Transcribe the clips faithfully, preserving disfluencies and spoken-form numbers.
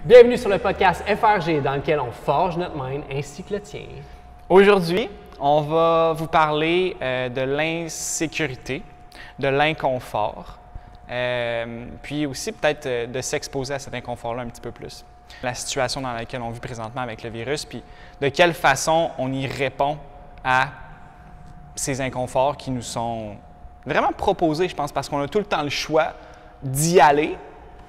Bienvenue sur le podcast F R G dans lequel on forge notre mind ainsi que le tien. Aujourd'hui, on va vous parler euh, de l'insécurité, de l'inconfort, euh, puis aussi peut-être euh, de s'exposer à cet inconfort-là un petit peu plus. La situation dans laquelle on vit présentement avec le virus, puis de quelle façon on y répond à ces inconforts qui nous sont vraiment proposés, je pense, parce qu'on a tout le temps le choix d'y aller,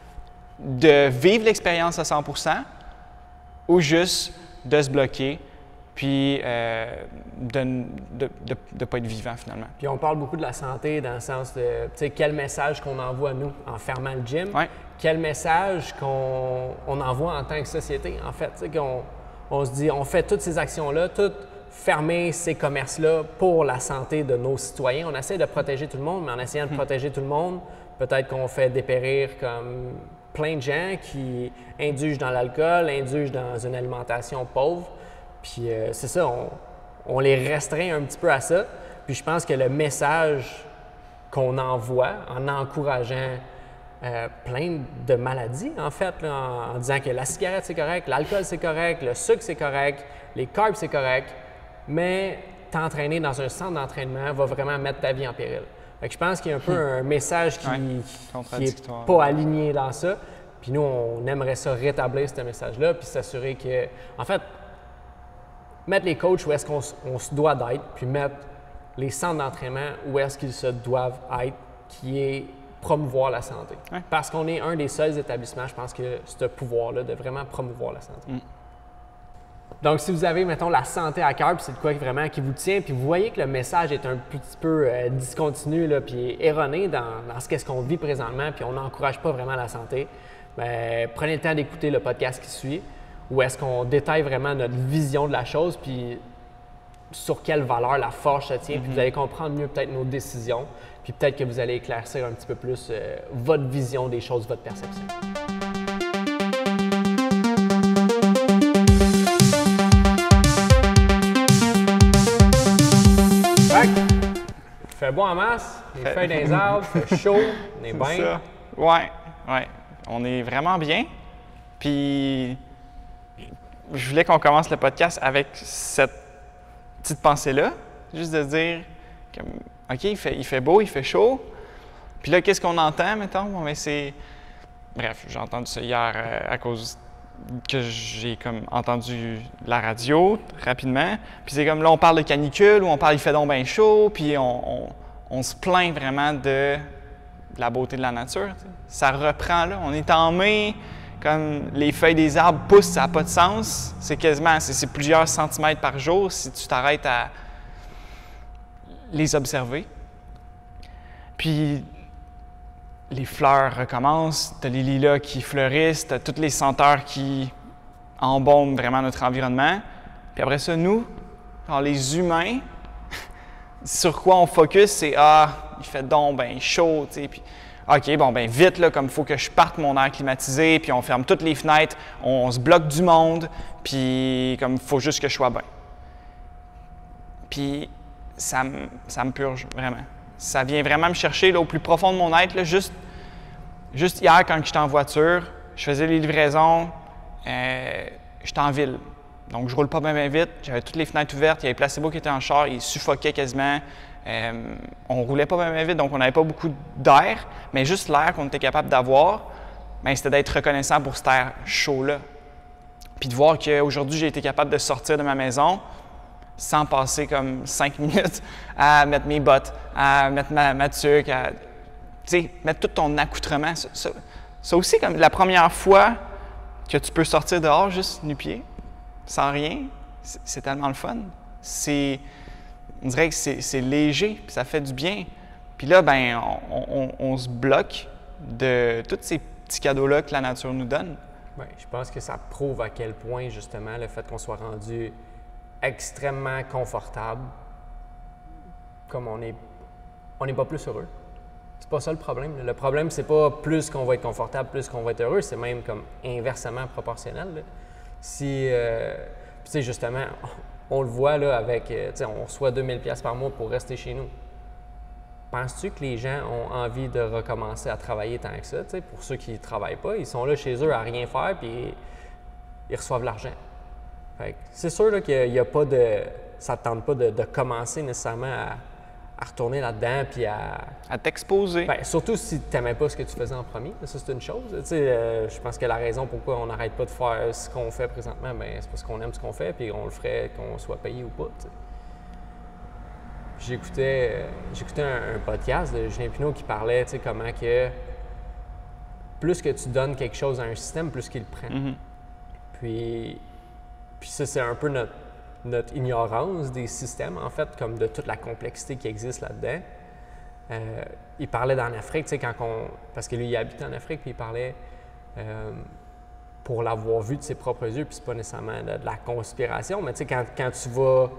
de vivre l'expérience à cent pour cent ou juste de se bloquer puis euh, de ne de, de, de pas être vivant finalement. Puis on parle beaucoup de la santé dans le sens de, tu sais, quel message qu'on envoie nous en fermant le gym, Ouais. quel message qu'on on envoie en tant que société, en fait, tu sais, qu'on on se dit, on fait toutes ces actions-là, toutes fermer ces commerces-là pour la santé de nos citoyens. On essaie de protéger tout le monde, mais en essayant de Hmm. protéger tout le monde, peut-être qu'on fait dépérir comme plein de gens qui indulgent dans l'alcool, indulgent dans une alimentation pauvre. Puis euh, c'est ça, on, on les restreint un petit peu à ça. Puis je pense que le message qu'on envoie en encourageant euh, plein de maladies, en fait, là, en, en disant que la cigarette c'est correct, l'alcool c'est correct, le sucre c'est correct, les carbs c'est correct, mais t'entraîner dans un centre d'entraînement va vraiment mettre ta vie en péril. Fait que je pense qu'il y a un peu un message qui Ouais, n'est contradictoire. pas aligné dans ça. Puis nous, on aimerait ça rétablir ce message-là, puis s'assurer que, en fait, mettre les coachs où est-ce qu'on s- on se doit d'être, puis mettre les centres d'entraînement où est-ce qu'ils se doivent être, qui est promouvoir la santé. Ouais. Parce qu'on est un des seuls établissements, je pense, que ce pouvoir-là de vraiment promouvoir la santé. Mm. Donc, si vous avez, mettons, la santé à cœur, puis c'est de quoi qui vraiment qui vous tient, puis vous voyez que le message est un petit peu euh, discontinu, là, puis erroné dans, dans ce qu'est-ce qu'on vit présentement, puis on n'encourage pas vraiment la santé, bien, prenez le temps d'écouter le podcast qui suit, où est-ce qu'on détaille vraiment notre vision de la chose, puis sur quelle valeur la force se tient, puis vous allez comprendre mieux peut-être nos décisions, puis peut-être que vous allez éclaircir un petit peu plus euh, votre vision des choses, votre perception. Fait que, il fait beau en masse, les Fait- feuilles dans les arbres, il fait chaud, on est C'est bien. ça. Ouais, ouais. On est vraiment bien. Puis, je voulais qu'on commence le podcast avec cette petite pensée-là, juste de dire, comme, OK, il fait, il fait beau, il fait chaud. Puis là, qu'est-ce qu'on entend, mettons? Bon, ben, c'est... Bref, j'ai entendu ça hier euh, à cause que j'ai comme entendu la radio rapidement. Puis c'est comme là, on parle de canicule ou on parle il fait donc bien chaud, puis on, on, on se plaint vraiment de, de la beauté de la nature. Tu sais. Ça reprend là. On est en mai, comme les feuilles des arbres poussent, ça n'a pas de sens. C'est quasiment, c'est, c'est plusieurs centimètres par jour si tu t'arrêtes à les observer. Puis les fleurs recommencent, tu as les lilas qui fleurissent, tu as toutes les senteurs qui embaument vraiment notre environnement. Puis après ça, nous, genre les humains, sur quoi on focus, c'est « Ah, il fait donc ben chaud, tu sais. » Puis « OK, bon, ben vite, là, comme il faut que je parte mon air climatisé, puis on ferme toutes les fenêtres, on, on se bloque du monde, puis comme il faut juste que je sois bien. » Puis ça me, ça me purge, vraiment. Ça vient vraiment me chercher là, au plus profond de mon être. Là, juste, juste hier, quand j'étais en voiture, je faisais les livraisons, euh, j'étais en ville. Donc, je roule pas bien, bien vite. J'avais toutes les fenêtres ouvertes. Il y avait Placebo qui était en char. Il suffoquait quasiment. Euh, on roulait pas bien, bien vite, donc on n'avait pas beaucoup d'air. Mais juste l'air qu'on était capable d'avoir, bien, c'était d'être reconnaissant pour cet air chaud-là. Puis de voir qu'aujourd'hui, j'ai été capable de sortir de ma maison sans passer comme cinq minutes à mettre mes bottes, à mettre ma, ma tuque, à tu sais, mettre tout ton accoutrement. Ça, ça, ça aussi, comme la première fois que tu peux sortir dehors juste nu-pied, sans rien, c'est, c'est tellement le fun. C'est, on dirait que c'est, c'est léger, puis ça fait du bien. Puis là, ben, on, on, on se bloque de tous ces petits cadeaux-là que la nature nous donne. Ouais, je pense que ça prouve à quel point, justement, le fait qu'on soit rendu extrêmement confortable, comme on est, on n'est pas plus heureux. C'est pas ça le problème. Le problème, c'est pas plus qu'on va être confortable, plus qu'on va être heureux, c'est même comme inversement proportionnel. Là. Si, euh, tu sais, justement, on le voit là avec, euh, tu sais, on reçoit deux mille dollars par mois pour rester chez nous. penses-tu que les gens ont envie de recommencer à travailler tant que ça? T'sais, pour ceux qui ne travaillent pas, ils sont là chez eux à rien faire puis ils reçoivent l'argent. C'est sûr là, qu'il n'y a, a pas de. Ça ne te tente pas de, de commencer nécessairement à, à retourner là-dedans puis à. À t'exposer. Ben, surtout si tu n'aimais pas ce que tu faisais en premier. Ça, c'est une chose. Euh, je pense que la raison pourquoi on n'arrête pas de faire ce qu'on fait présentement, ben, c'est parce qu'on aime ce qu'on fait puis on le ferait qu'on soit payé ou pas. T'sais. J'écoutais, euh, j'écoutais un, un podcast de Julien Pineau qui parlait comment que plus que tu donnes quelque chose à un système, plus qu'il le prend. Mm-hmm. Puis, puis ça, c'est un peu notre, notre ignorance des systèmes, en fait, comme de toute la complexité qui existe là-dedans. Euh, il parlait d'en Afrique, tu sais, quand on... Parce que lui, il habitait en Afrique, puis il parlait euh, pour l'avoir vu de ses propres yeux, puis c'est pas nécessairement de, de la conspiration, mais tu sais, quand, quand tu vas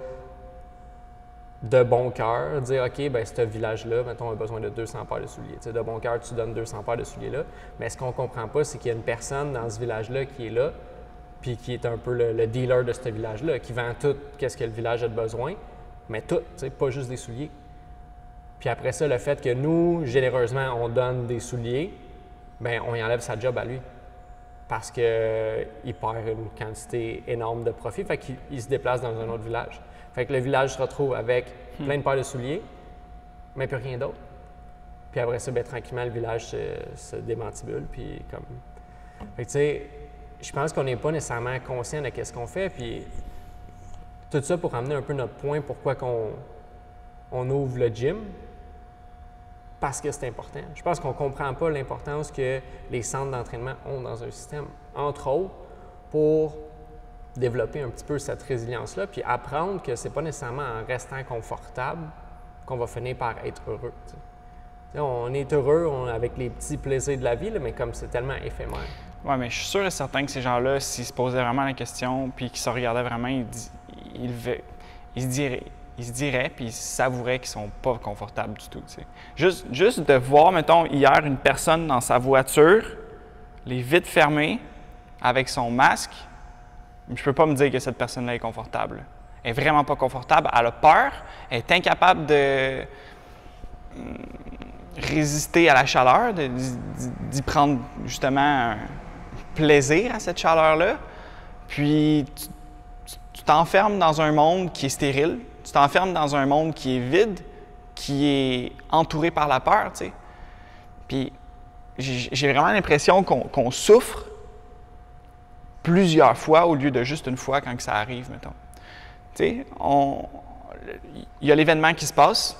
de bon cœur dire, OK, bien, ce village-là, mettons, a besoin de deux cents paires de souliers. Tu sais, de bon cœur, tu donnes deux cents paires de souliers là, mais ce qu'on comprend pas, c'est qu'il y a une personne dans ce village-là qui est là, puis qui est un peu le, le dealer de ce village-là, qui vend tout qu'est-ce que le village a de besoin, mais tout, tu sais, pas juste des souliers. Puis après ça, le fait que nous, généreusement, on donne des souliers, bien, on y enlève sa job à lui. Parce qu'il euh, perd une quantité énorme de profit, fait qu'il il se déplace dans un autre village. Fait que le village se retrouve avec hmm. plein de paires de souliers, mais plus rien d'autre. Puis après ça, bien, tranquillement, le village se, se démantibule, puis comme... Fait que tu sais, je pense qu'on n'est pas nécessairement conscient de ce qu'on fait, puis tout ça pour amener un peu notre point, pourquoi qu'on on ouvre le gym, parce que c'est important. Je pense qu'on ne comprend pas l'importance que les centres d'entraînement ont dans un système, entre autres, pour développer un petit peu cette résilience-là, puis apprendre que c'est pas nécessairement en restant confortable qu'on va finir par être heureux. T'sais. On est heureux on, avec les petits plaisirs de la vie, là, mais comme c'est tellement éphémère. Oui, mais je suis sûr et certain que ces gens-là, s'ils se posaient vraiment la question, puis qu'ils se regardaient vraiment, ils, ils, ils, ils se diraient, ils se diraient, puis ils savouraient qu'ils sont pas confortables du tout. T'sais. Juste, juste de voir, mettons, hier, une personne dans sa voiture, les vitres fermées, avec son masque, je peux pas me dire que cette personne-là est confortable. Elle est vraiment pas confortable, elle a peur, elle est incapable de hum, résister à la chaleur, de, d'y prendre justement un plaisir à cette chaleur-là. Puis tu, tu t'enfermes dans un monde qui est stérile, tu t'enfermes dans un monde qui est vide, qui est entouré par la peur, tu sais. Puis j'ai, j'ai vraiment l'impression qu'on, qu'on souffre plusieurs fois au lieu de juste une fois quand que ça arrive, mettons. Tu sais, il y a l'événement qui se passe.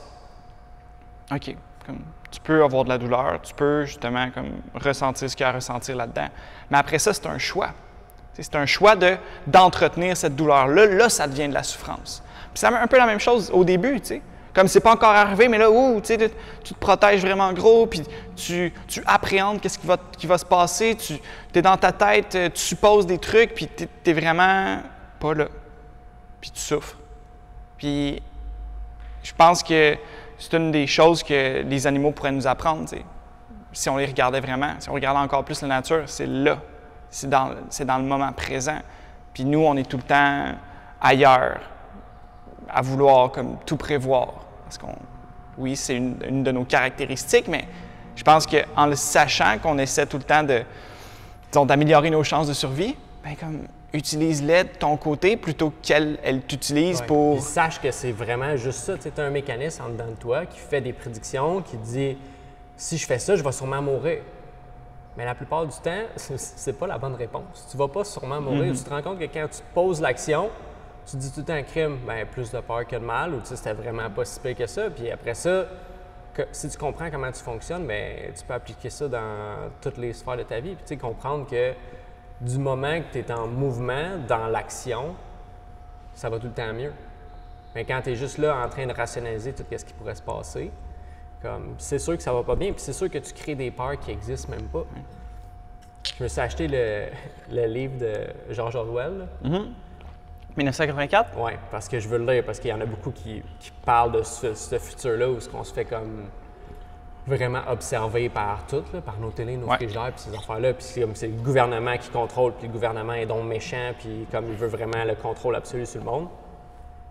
OK, comme, tu peux avoir de la douleur, tu peux justement comme, ressentir ce qu'il y a à ressentir là-dedans. Mais après ça, c'est un choix. Tu sais, c'est un choix de, d'entretenir cette douleur-là. Là, ça devient de la souffrance. Puis c'est un peu la même chose au début, tu sais. Comme c'est pas encore arrivé, mais là, ouh, tu sais, tu te protèges vraiment gros, puis tu, tu appréhendes qu'est-ce qui va, qui va se passer, tu es dans ta tête, tu supposes des trucs, puis tu n'es vraiment pas là. Puis tu souffres. Puis je pense que c'est une des choses que les animaux pourraient nous apprendre, tu sais. Si on les regardait vraiment, si on regardait encore plus la nature, c'est là, c'est dans, c'est dans le moment présent. Puis nous, on est tout le temps ailleurs, à vouloir comme tout prévoir. Parce qu'on, oui, c'est une, une de nos caractéristiques, mais je pense qu'en le sachant qu'on essaie tout le temps de, disons, d'améliorer nos chances de survie, bien comme utilise-les de ton côté plutôt qu'elle elle t'utilise ouais. pour... Puis sache que c'est vraiment juste ça. Tu as un mécanisme en dedans de toi qui fait des prédictions, qui dit « si je fais ça, je vais sûrement mourir ». Mais la plupart du temps, c'est pas la bonne réponse. Tu vas pas sûrement mourir. Mm-hmm. Tu te rends compte que quand tu poses l'action, tu te dis tout le temps un crime, bien, plus de peur que de mal, ou tu sais, c'était vraiment pas si pire que ça. Puis après ça, que, si tu comprends comment tu fonctionnes, bien, tu peux appliquer ça dans toutes les sphères de ta vie. Puis tu sais, comprendre que du moment que tu es en mouvement, dans l'action, ça va tout le temps mieux. Mais quand tu es juste là en train de rationaliser tout ce qui pourrait se passer, comme c'est sûr que ça va pas bien, puis c'est sûr que tu crées des peurs qui n'existent même pas. Je me suis acheté le, le livre de George Orwell. Mm-hmm. dix-neuf cent quatre-vingt-quatre? Oui, parce que je veux le lire, parce qu'il y en a beaucoup qui, qui parlent de ce, ce futur-là où on se fait comme vraiment observer par tout, là, par nos télés, nos ouais. frigidaires, puis ces affaires-là. Puis c'est comme c'est le gouvernement qui contrôle, puis le gouvernement est donc méchant, puis comme il veut vraiment le contrôle absolu sur le monde.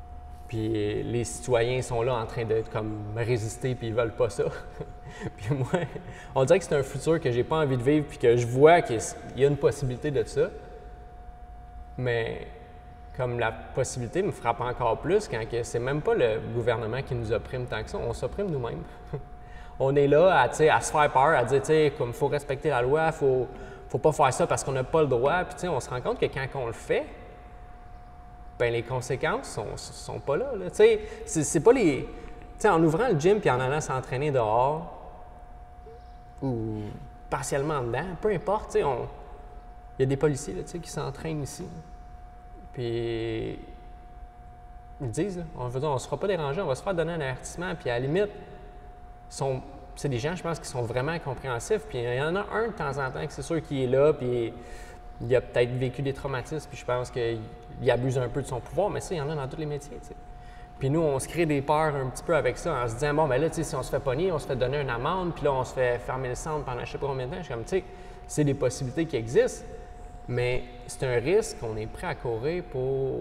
Puis les citoyens sont là en train de comme résister puis ils veulent pas ça. Puis moi, on dirait que c'est un futur que j'ai pas envie de vivre puis que je vois qu'il y a une possibilité de ça. Mais comme la possibilité me frappe encore plus quand que c'est même pas le gouvernement qui nous opprime tant que ça, on s'opprime nous-mêmes. On est là à, à se faire peur, à dire, tu sais, comme il faut respecter la loi, il faut, faut pas faire ça parce qu'on n'a pas le droit. Puis tu sais, on se rend compte que quand on le fait, ben les conséquences sont, sont pas là. là. Tu sais, c'est, c'est pas les... Tu sais, en ouvrant le gym puis en allant s'entraîner dehors ou partiellement dedans, peu importe, tu sais, on... il y a des policiers là, tu sais, qui s'entraînent ici. Puis ils disent, là, on ne se fera pas déranger, on va se faire donner un avertissement. Puis à la limite, sont, c'est des gens, je pense, qui sont vraiment compréhensifs. Puis il y en a un de temps en temps que c'est sûr qu'il est là, puis il a peut-être vécu des traumatismes, puis je pense qu'il abuse un peu de son pouvoir, mais ça, il y en a dans tous les métiers, tu sais. Puis nous, on se crée des peurs un petit peu avec ça, en se disant, bon, ben là, tu sais, si on se fait pogner, on se fait donner une amende, puis là, on se fait fermer le centre pendant je sais pas combien de temps. Je suis comme, tu sais, c'est des possibilités qui existent, mais c'est un risque qu'on est prêt à courir pour,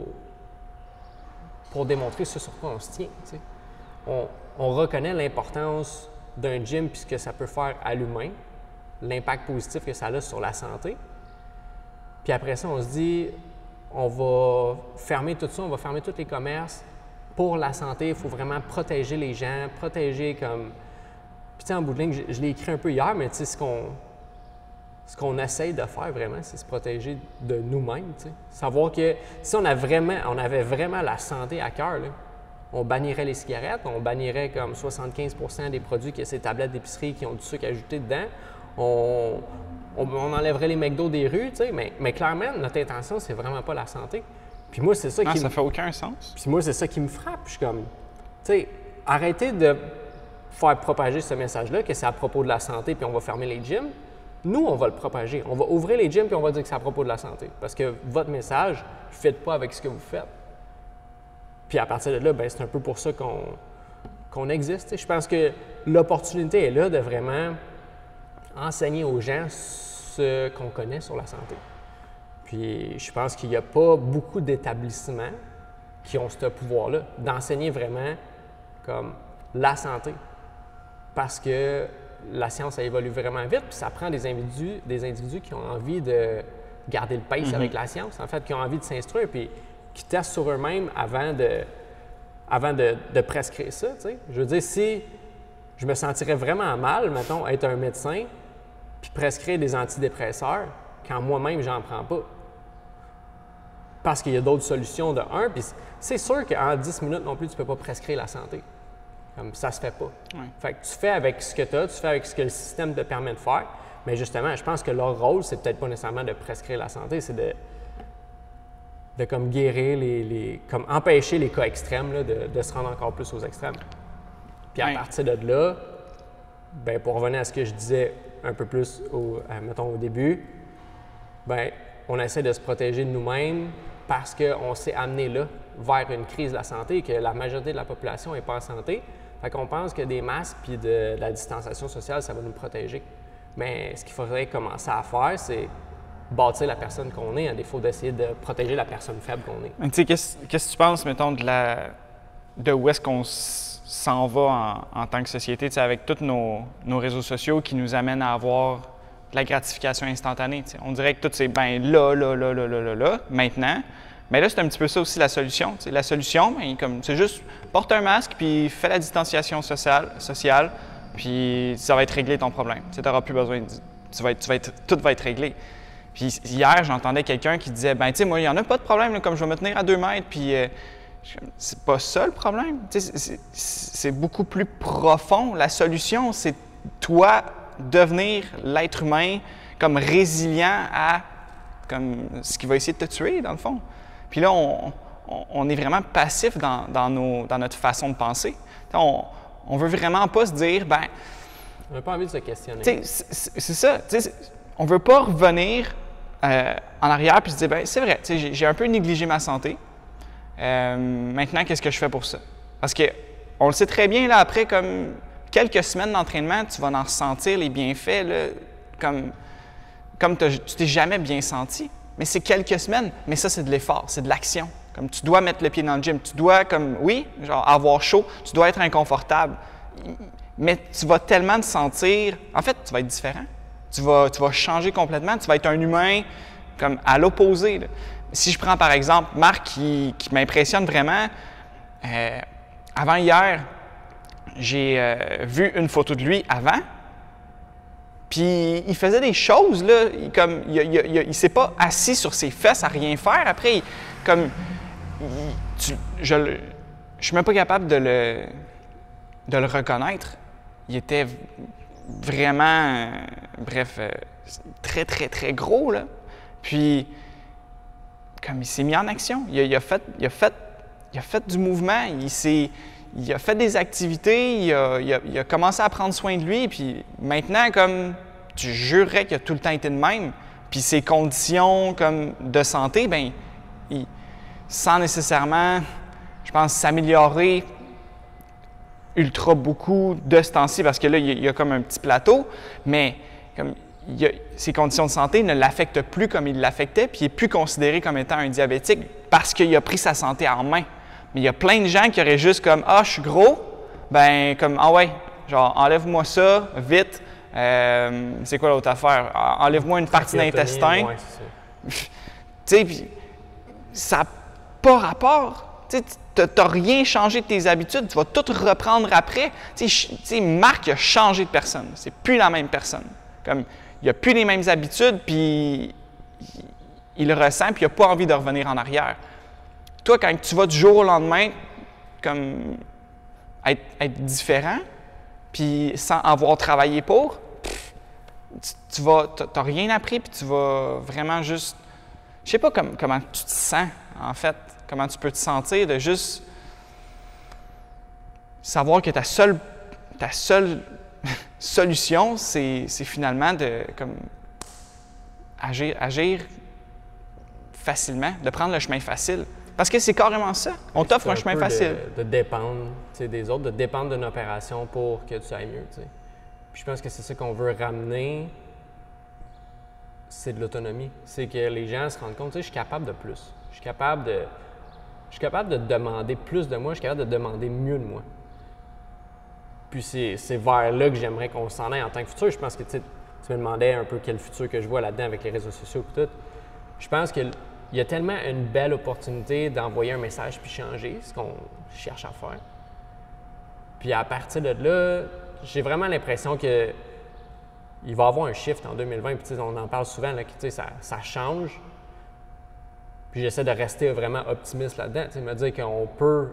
pour démontrer ce sur quoi on se tient, tu sais. On, on reconnaît l'importance d'un gym puis ce que ça peut faire à l'humain, l'impact positif que ça a sur la santé. Puis après ça, on se dit, on va fermer tout ça, on va fermer tous les commerces pour la santé. Il faut vraiment protéger les gens, protéger comme... Puis tu sais, en bout de ligne, je, je l'ai écrit un peu hier, mais tu sais, ce qu'on ce qu'on essaye de faire vraiment, c'est se protéger de nous-mêmes, tu sais. Savoir que si on, a vraiment, on avait vraiment la santé à cœur, là, on bannirait les cigarettes, on bannirait comme soixante-quinze pour cent des produits que ces tablettes d'épicerie qui ont du sucre ajouté dedans. On, on, on enlèverait les McDo des rues, tu sais, mais, mais clairement, notre intention, c'est vraiment pas la santé. Puis moi, c'est ça non, qui... ça me... fait aucun sens. Puis moi, c'est ça qui me frappe. Je suis comme, tu sais, arrêtez de faire propager ce message-là, que c'est à propos de la santé, puis on va fermer les gyms. Nous, on va le propager. On va ouvrir les gyms, puis on va dire que c'est à propos de la santé. Parce que votre message ne fit pas avec ce que vous faites. Puis à partir de là, bien, c'est un peu pour ça qu'on, qu'on existe. T'sais. Je pense que l'opportunité est là de vraiment enseigner aux gens ce qu'on connaît sur la santé. Puis je pense qu'il n'y a pas beaucoup d'établissements qui ont ce pouvoir-là, d'enseigner vraiment comme la santé. Parce que la science, ça évolue vraiment vite, puis ça prend des individus, des individus qui ont envie de garder le pace mm-hmm. avec la science, en fait, qui ont envie de s'instruire, puis qui testent sur eux-mêmes avant de, avant de, de prescrire ça, tu sais. Je veux dire, si je me sentirais vraiment mal, mettons, être un médecin, puis prescrire des antidépresseurs, quand moi-même, j'en prends pas. Parce qu'il y a d'autres solutions de un, puis c'est sûr qu'en dix minutes non plus, tu peux pas prescrire la santé. Comme ça se fait pas. Ouais. Fait que tu fais avec ce que tu as, tu fais avec ce que le système te permet de faire, mais justement, je pense que leur rôle, c'est peut-être pas nécessairement de prescrire la santé, c'est de de comme guérir les, les comme empêcher les cas extrêmes là, de, de se rendre encore plus aux extrêmes. Puis à ouais. partir de là, ben pour revenir à ce que je disais un peu plus au, à, mettons au début, ben on essaie de se protéger de nous-mêmes parce qu'on s'est amené là vers une crise de la santé et que la majorité de la population n'est pas en santé. Fait qu'on pense que des masques puis de, de la distanciation sociale, ça va nous protéger. Mais ce qu'il faudrait commencer à faire, c'est bâtir la personne qu'on est, à défaut d'essayer de protéger la personne faible qu'on est. Tu sais, qu'est-ce, qu'est-ce que tu penses, mettons, de, la, de où est-ce qu'on s'en va en, en tant que société, tu sais, avec tous nos, nos réseaux sociaux qui nous amènent à avoir de la gratification instantanée. Tu sais. On dirait que tout c'est ben là, là, là, là, là, là, là, maintenant. Mais là, c'est un petit peu ça aussi la solution. Tu sais. La solution, ben, comme, c'est juste porte un masque puis fais la distanciation sociale, sociale puis ça va être réglé ton problème. Tu n'auras plus besoin de... Tu vas être, tu vas être, tout va être réglé. Puis hier, j'entendais quelqu'un qui disait, ben tu sais, moi, il n'y en a pas de problème, là, comme je vais me tenir à deux mètres, puis euh, c'est pas ça le problème. Tu sais, c'est, c'est beaucoup plus profond. La solution, c'est toi devenir l'être humain comme résilient à comme ce qui va essayer de te tuer, dans le fond. Puis là, on, on, on est vraiment passif dans, dans, nos, dans notre façon de penser. On ne veut vraiment pas se dire, ben on n'a pas envie de se questionner. C'est, c'est, c'est ça. On ne veut pas revenir euh, en arrière puis se dire, ben c'est vrai, j'ai, j'ai un peu négligé ma santé. Euh, maintenant, qu'est-ce que je fais pour ça? Parce qu'on le sait très bien, là, après comme quelques semaines d'entraînement, tu vas en ressentir les bienfaits, là, comme, comme tu t'es jamais bien senti. Mais c'est quelques semaines, mais ça, c'est de l'effort, c'est de l'action. Comme tu dois mettre le pied dans le gym, tu dois, comme, oui, genre avoir chaud, tu dois être inconfortable. Mais tu vas tellement te sentir, en fait, tu vas être différent. Tu vas, tu vas changer complètement, tu vas être un humain comme à l'opposé. Là. Si je prends par exemple Marc qui, qui m'impressionne vraiment, euh, avant hier, j'ai euh, vu une photo de lui avant, puis il faisait des choses, là, il, comme, il, il, il, il s'est pas assis sur ses fesses à rien faire. Après, il, comme, il, tu, je ne suis même pas capable de le, de le reconnaître. Il était vraiment, euh, bref, euh, très, très, très gros, là. Puis, comme il s'est mis en action, il a, il a, fait, il a, fait, il a fait du mouvement, il s'est... Il a fait des activités, il a, il, a, il a commencé à prendre soin de lui, puis maintenant, comme tu jurerais qu'il a tout le temps été de même, puis ses conditions comme de santé, bien, il, sans nécessairement, je pense, s'améliorer ultra beaucoup de ce temps-ci, parce que là, il y a comme un petit plateau, mais comme il a, ses conditions de santé ne l'affectent plus comme il l'affectait, puis il n'est plus considéré comme étant un diabétique parce qu'il a pris sa santé en main. Mais il y a plein de gens qui auraient juste comme « Ah, je suis gros, ben comme ah ouais, genre enlève-moi ça, vite, euh, c'est quoi l'autre affaire? Enlève-moi une partie d'intestin. Ouais, » Tu sais, puis ça n'a pas rapport. Tu n'as rien changé de tes habitudes, tu vas tout reprendre après. Tu sais, Marc a changé de personne, c'est plus la même personne. Comme, il n'a plus les mêmes habitudes, puis il, il le ressent, puis il n'a pas envie de revenir en arrière. Toi, quand tu vas du jour au lendemain, comme être, être différent, puis sans avoir travaillé pour, pff, tu, tu vas, t'as rien appris, puis tu vas vraiment juste, je sais pas comme, comment tu te sens, en fait, comment tu peux te sentir de juste savoir que ta seule, ta seule solution, c'est finalement de comme agir, agir facilement, de prendre le chemin facile. Parce que c'est carrément ça. On t'offre un, un chemin peu facile. De, de dépendre des autres, de dépendre d'une opération pour que tu ailles mieux. T'sais. Puis je pense que c'est ça qu'on veut ramener, c'est de l'autonomie. C'est que les gens se rendent compte, je suis capable de plus. Je suis capable de, je suis capable de demander plus de moi, je suis capable de demander mieux de moi. Puis c'est vers là que j'aimerais qu'on s'en aille en tant que futur. Je pense que tu me demandais un peu quel futur que je vois là-dedans avec les réseaux sociaux et tout. Je pense que il y a tellement une belle opportunité d'envoyer un message puis changer ce qu'on cherche à faire. Puis à partir de là, j'ai vraiment l'impression que il va y avoir un shift en deux mille vingt. Puis on en parle souvent, là, que ça, ça change. Puis j'essaie de rester vraiment optimiste là-dedans, me dire qu'on peut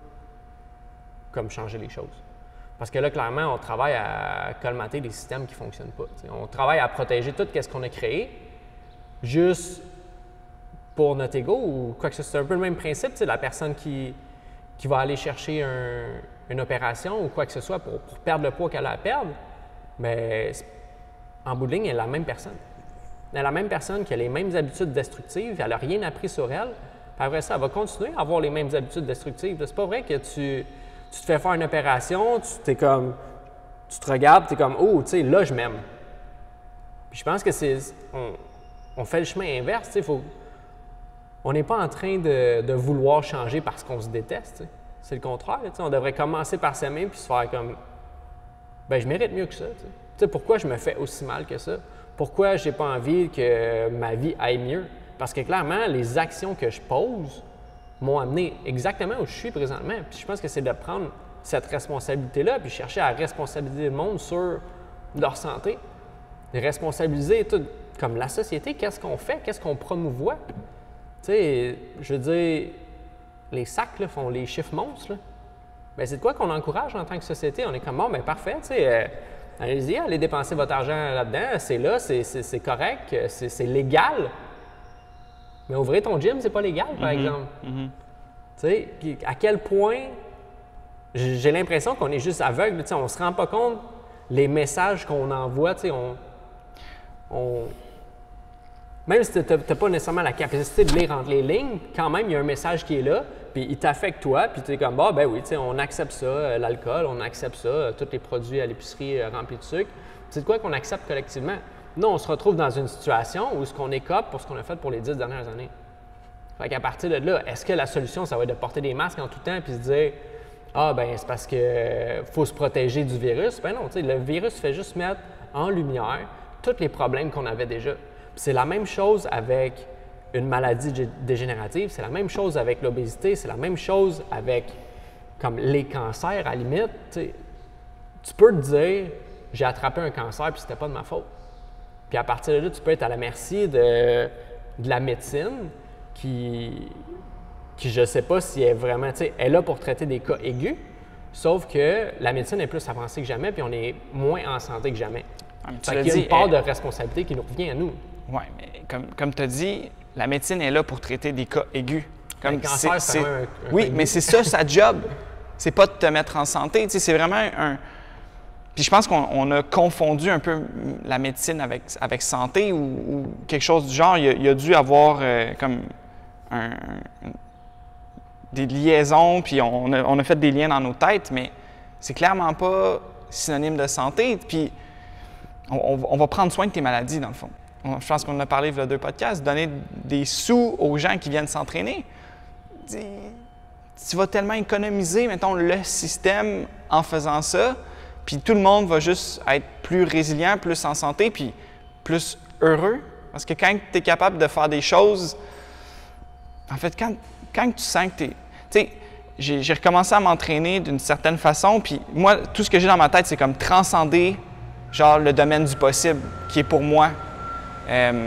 comme changer les choses. Parce que là, clairement, on travaille à colmater des systèmes qui ne fonctionnent pas. T'sais. On travaille à protéger tout ce qu'on a créé, juste pour notre ego ou quoi que ce soit. C'est un peu le même principe, la personne qui, qui va aller chercher un, une opération ou quoi que ce soit pour, pour perdre le poids qu'elle a à perdre, mais en bout de ligne, elle est la même personne. Elle est la même personne qui a les mêmes habitudes destructives, elle n'a rien appris sur elle, puis après ça, elle va continuer à avoir les mêmes habitudes destructives. C'est pas vrai que tu, tu te fais faire une opération, tu t'es comme, tu te regardes, tu es comme « Oh, tu sais, là, je m'aime ». Puis je pense que c'est, on, on fait le chemin inverse, tu sais, faut on n'est pas en train de, de vouloir changer parce qu'on se déteste. C'est le contraire. On devrait commencer par s'aimer puis se faire comme ben je mérite mieux que ça. T'sais. T'sais, pourquoi je me fais aussi mal que ça? Pourquoi je n'ai pas envie que ma vie aille mieux? Parce que clairement, les actions que je pose m'ont amené exactement où je suis présentement. Puis je pense que c'est de prendre cette responsabilité-là puis chercher à responsabiliser le monde sur leur santé. Responsabiliser tout, comme la société, qu'est-ce qu'on fait? Qu'est-ce qu'on promouvoit? Tu sais, je veux dire, les sacs là, font les chiffres monstres. Bien, c'est de quoi qu'on encourage en tant que société? On est comme, bon, bien parfait, tu sais, euh, allez-y, allez dépenser votre argent là-dedans, c'est là, c'est correct, c'est légal. Mais ouvrir ton gym, c'est pas légal, par mm-hmm. exemple. Mm-hmm. Tu sais, puis à quel point, j'ai l'impression qu'on est juste aveugle, tu sais, on se rend pas compte les messages qu'on envoie, tu sais, on, on même si tu n'as pas nécessairement la capacité de lire entre les lignes, quand même, il y a un message qui est là, puis il t'affecte toi, puis tu es comme, bah, ben oui, on accepte ça, euh, l'alcool, on accepte ça, euh, tous les produits à l'épicerie euh, remplis de sucre. C'est de quoi qu'on accepte collectivement? Nous, on se retrouve dans une situation où ce qu'on écope pour ce qu'on a fait pour les dix dernières années. Fait qu'à partir de là, est-ce que la solution, ça va être de porter des masques en tout temps puis se dire « Ah, ben c'est parce qu'il euh, faut se protéger du virus. » Ben non, tu sais, le virus fait juste mettre en lumière tous les problèmes qu'on avait déjà. Puis c'est la même chose avec une maladie dégénérative, c'est la même chose avec l'obésité, c'est la même chose avec comme les cancers, à la limite. Tu sais, tu peux te dire « J'ai attrapé un cancer puis c'était pas de ma faute. » Puis à partir de là, tu peux être à la merci de, de la médecine qui, qui je ne sais pas si elle est vraiment, tu sais, elle est là pour traiter des cas aigus, sauf que la médecine est plus avancée que jamais, puis on est moins en santé que jamais. Ah, fait qu'il y a une part elle... de responsabilité qui nous revient à nous. Oui, mais comme, comme tu as dit, la médecine est là pour traiter des cas aigus. Comme le cancer, c'est un, un Oui, mais c'est ça sa job. C'est pas de te mettre en santé. Tu sais, c'est vraiment un... Puis je pense qu'on a confondu un peu la médecine avec, avec santé ou, ou quelque chose du genre. Il y a, il y a dû avoir euh, comme un, un, des liaisons, puis on a, on a fait des liens dans nos têtes, mais c'est clairement pas synonyme de santé. Puis on, on va prendre soin de tes maladies, dans le fond. On, je pense qu'on en a parlé il y a deux podcasts, donner des sous aux gens qui viennent s'entraîner. Tu vas tellement économiser, mettons, le système en faisant ça, puis tout le monde va juste être plus résilient, plus en santé, puis plus heureux. Parce que quand tu es capable de faire des choses, en fait, quand, quand tu sens que tu es... Tu sais, j'ai, j'ai recommencé à m'entraîner d'une certaine façon, puis moi, tout ce que j'ai dans ma tête, c'est comme transcender, genre, le domaine du possible, qui est pour moi. Euh,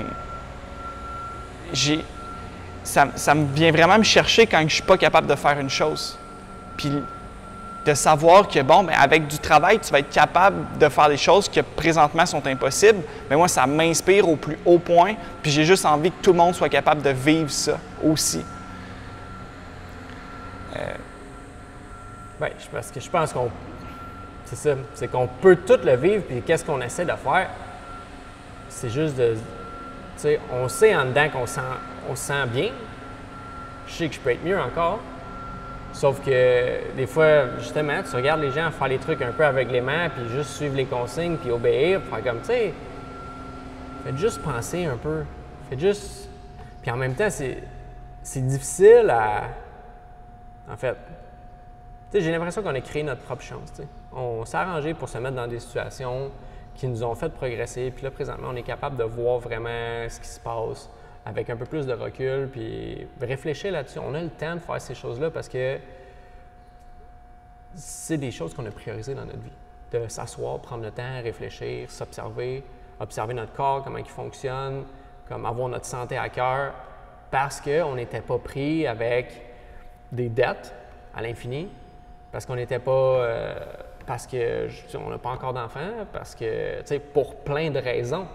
j'ai... Ça, ça me vient vraiment me chercher quand je ne suis pas capable de faire une chose. Puis de savoir que, bon, bien, avec du travail, tu vas être capable de faire des choses qui présentement sont impossibles, mais moi, ça m'inspire au plus haut point, puis j'ai juste envie que tout le monde soit capable de vivre ça aussi. Euh... Bien, parce que je pense qu'on... C'est ça, c'est qu'on peut tout le vivre, puis qu'est-ce qu'on essaie de faire? C'est juste de... Tu sais, on sait en dedans qu'on sent, on se sent bien. Je sais que je peux être mieux encore. Sauf que des fois, justement, tu regardes les gens faire les trucs un peu aveuglément, puis juste suivre les consignes, puis obéir, puis faire comme, tu sais, faites juste penser un peu. Faites juste... Puis en même temps, c'est, c'est difficile à... En fait, tu sais, j'ai l'impression qu'on a créé notre propre chance, tu sais. On s'est arrangé pour se mettre dans des situations qui nous ont fait progresser, puis là, présentement, on est capable de voir vraiment ce qui se passe avec un peu plus de recul, puis réfléchir là-dessus. On a le temps de faire ces choses-là parce que c'est des choses qu'on a priorisées dans notre vie. De s'asseoir, prendre le temps, réfléchir, s'observer, observer notre corps, comment il fonctionne, comme avoir notre santé à cœur, parce qu'on n'était pas pris avec des dettes à l'infini, parce qu'on n'était pas... Euh, parce qu'on n'a pas encore d'enfants, parce que, tu sais, pour plein de raisons.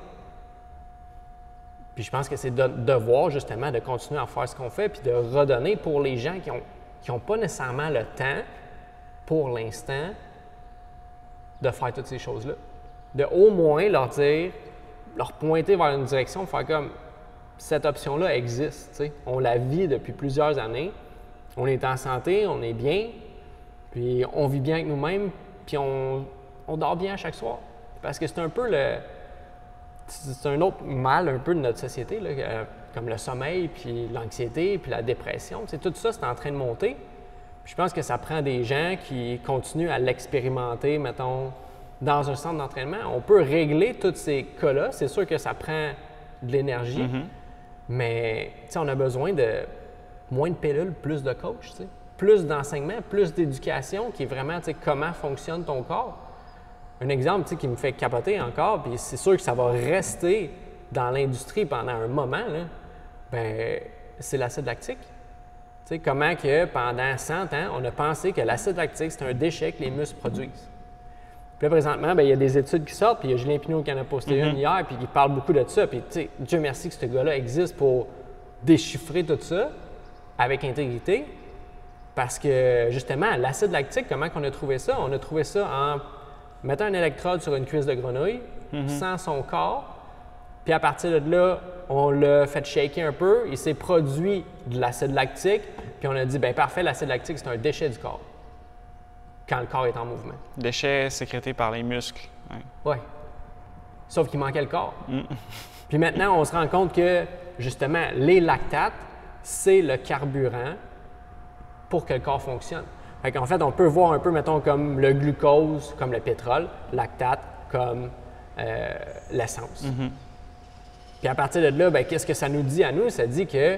Puis je pense que c'est de devoir justement de continuer à faire ce qu'on fait puis de redonner pour les gens qui n'ont qui ont pas nécessairement le temps, pour l'instant, de faire toutes ces choses-là. De au moins leur dire, leur pointer vers une direction, faire comme cette option-là existe. T'sais. On la vit depuis plusieurs années. On est en santé, on est bien, puis on vit bien avec nous-mêmes, puis on, on dort bien à chaque soir. Parce que c'est un peu le... C'est un autre mal un peu de notre société, là, euh, comme le sommeil, puis l'anxiété, puis la dépression. T'sais, tout ça, c'est en train de monter. Puis je pense que ça prend des gens qui continuent à l'expérimenter, mettons, dans un centre d'entraînement. On peut régler tous ces cas-là. C'est sûr que ça prend de l'énergie, mm-hmm. mais on a besoin de moins de pilules, plus de coach, t'sais. Plus d'enseignement, plus d'éducation, qui est vraiment comment fonctionne ton corps. Un exemple qui me fait capoter encore, puis c'est sûr que ça va rester dans l'industrie pendant un moment, là, ben, c'est l'acide lactique. T'sais, comment que pendant cent ans, on a pensé que l'acide lactique, c'est un déchet que les muscles produisent. Puis là, présentement, bien, il y a des études qui sortent, puis il y a Julien Pineau qui en a posté mm-hmm. une hier, puis il parle beaucoup de ça. Puis, Dieu merci que ce gars-là existe pour déchiffrer tout ça avec intégrité, parce que, justement, l'acide lactique, comment qu'on a trouvé ça? On a trouvé ça en mettant un électrode sur une cuisse de grenouille, mm-hmm. sans son corps, puis à partir de là, on l'a fait shaker un peu, il s'est produit de l'acide lactique, puis on a dit, bien parfait, l'acide lactique, c'est un déchet du corps, quand le corps est en mouvement. Déchet sécrété par les muscles. Oui. Ouais. Sauf qu'il manquait le corps. Mm. Puis maintenant, on se rend compte que, justement, les lactates c'est le carburant pour que le corps fonctionne. Fait qu'en fait, on peut voir un peu, mettons, comme le glucose, comme le pétrole, lactate, comme euh, l'essence. Mm-hmm. Puis à partir de là, ben, qu'est-ce que ça nous dit à nous? Ça dit que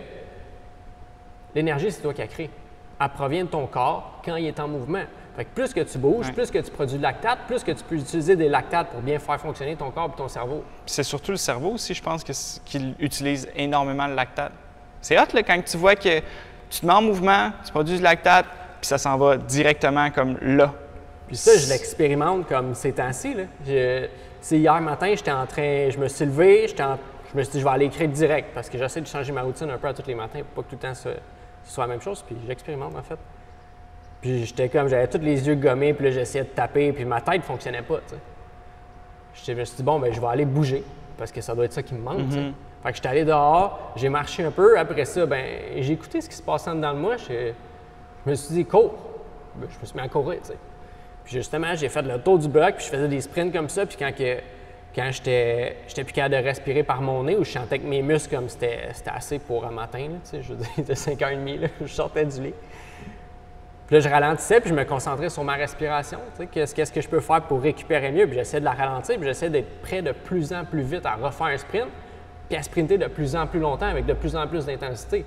l'énergie, c'est toi qui la crée. Elle provient de ton corps quand il est en mouvement. Fait que plus que tu bouges, Ouais. plus que tu produis de lactate, plus que tu peux utiliser des lactates pour bien faire fonctionner ton corps et ton cerveau. C'est surtout le cerveau aussi, je pense, que c- qu'il utilise énormément le lactate. C'est hot, là, quand tu vois que tu te mets en mouvement, tu produis du lactate, puis ça s'en va directement comme là. Puis ça, je l'expérimente comme ces temps-ci. Là. Je, c'est hier matin, j'étais en train, je me suis levé, j'étais en- je me suis dit, je vais aller écrire direct parce que j'essaie de changer ma routine un peu à tous les matins pour pas que tout le temps ce, ce soit la même chose. Puis j'expérimente en fait. Puis j'étais comme, j'avais tous les yeux gommés, puis là, j'essayais de taper, puis ma tête ne fonctionnait pas, tu sais. J'étais- Je me suis dit, bon, ben je vais aller bouger, parce que ça doit être ça qui me manque, tu sais. Fait que j'étais allé dehors, j'ai marché un peu, après ça, ben j'ai écouté ce qui se passait en dedans de moi, je, je me suis dit, cours. Ben, je me suis mis à courir, tu sais. Puis justement, j'ai fait le tour du bloc, puis je faisais des sprints comme ça, puis quand, que, quand j'étais j'étais plus capable de respirer par mon nez, ou je sentais que mes muscles, comme c'était c'était assez pour un matin, là, tu sais, je veux dire, il était cinq heures trente, là, je sortais du lit. Puis là, je ralentissais, puis je me concentrais sur ma respiration. Tu sais, qu'est-ce, qu'est-ce que je peux faire pour récupérer mieux? Puis j'essayais de la ralentir, puis j'essayais d'être prêt de plus en plus vite à refaire un sprint, puis à sprinter de plus en plus longtemps avec de plus en plus d'intensité.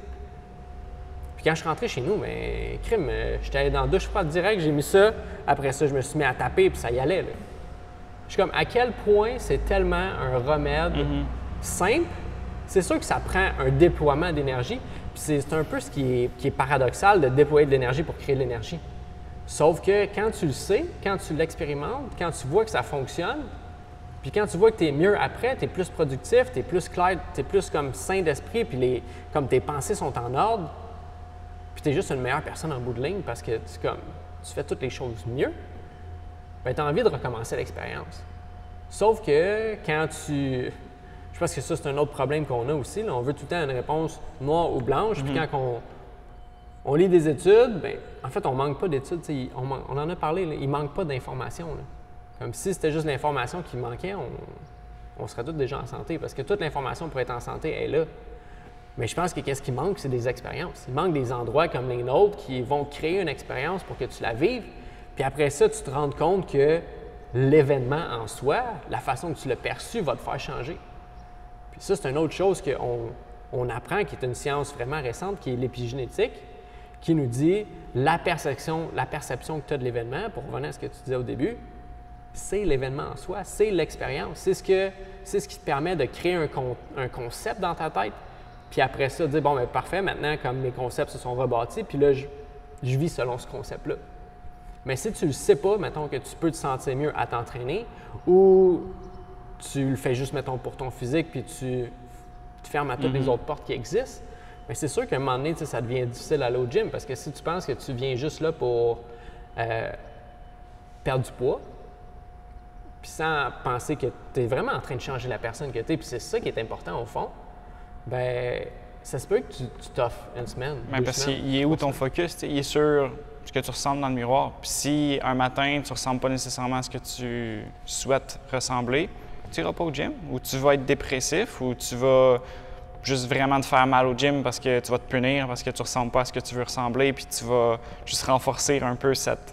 Puis quand je suis rentré chez nous, bien, crime, euh, j'étais allé dans la douche froide direct, j'ai mis ça. Après ça, je me suis mis à taper, puis ça y allait, là. Je suis comme, à quel point c'est tellement un remède simple. C'est sûr que ça prend un déploiement d'énergie. Puis c'est c'est un peu ce qui est, qui est paradoxal de déployer de l'énergie pour créer de l'énergie. Sauf que quand tu le sais, quand tu l'expérimentes, quand tu vois que ça fonctionne, puis quand tu vois que tu es mieux après, tu es plus productif, tu es plus clair, tu es plus comme sain d'esprit, puis les, comme tes pensées sont en ordre, puis tu es juste une meilleure personne en bout de ligne parce que tu, comme, tu fais toutes les choses mieux, bien, tu as envie de recommencer l'expérience. Sauf que quand tu... Je pense que ça, c'est un autre problème qu'on a aussi. Là. On veut tout le temps une réponse noire ou blanche. Puis quand on, on lit des études, bien, en fait, on ne manque pas d'études. On, on en a parlé, là, il ne manque pas d'informations. Comme si c'était juste l'information qui manquait, on, on serait tous déjà en santé. Parce que toute l'information pour être en santé est là. Mais je pense que qu'est-ce qui manque, c'est des expériences. Il manque des endroits comme les nôtres qui vont créer une expérience pour que tu la vives. Puis après ça, tu te rends compte que l'événement en soi, la façon que tu l'as perçu, va te faire changer. Puis ça, c'est une autre chose qu'on on apprend, qui est une science vraiment récente, qui est l'épigénétique, qui nous dit la perception, la perception que tu as de l'événement, pour revenir à ce que tu disais au début, c'est l'événement en soi, c'est l'expérience. C'est ce, que, c'est ce qui te permet de créer un, con, un concept dans ta tête. Puis après ça, dire, bon, bien, parfait, maintenant, comme mes concepts se sont rebâtis, puis là, je, je vis selon ce concept-là. Mais si tu ne le sais pas, mettons que tu peux te sentir mieux à t'entraîner, ou tu le fais juste, mettons, pour ton physique, puis tu te fermes à toutes mm-hmm. les autres portes qui existent, mais c'est sûr qu'à un moment donné, ça devient difficile à aller au gym, parce que si tu penses que tu viens juste là pour euh, perdre du poids, puis sans penser que tu es vraiment en train de changer la personne que tu es, puis c'est ça qui est important au fond, bien, ça se peut que tu, tu t'offres une semaine. Bien, parce qu'il est où ton focus? Il est sur ce que tu ressembles dans le miroir. Puis si un matin, tu ne ressembles pas nécessairement à ce que tu souhaites ressembler, tu n'iras pas au gym, ou tu vas être dépressif, ou tu vas juste vraiment te faire mal au gym parce que tu vas te punir, parce que tu ne ressembles pas à ce que tu veux ressembler, puis tu vas juste renforcer un peu cette,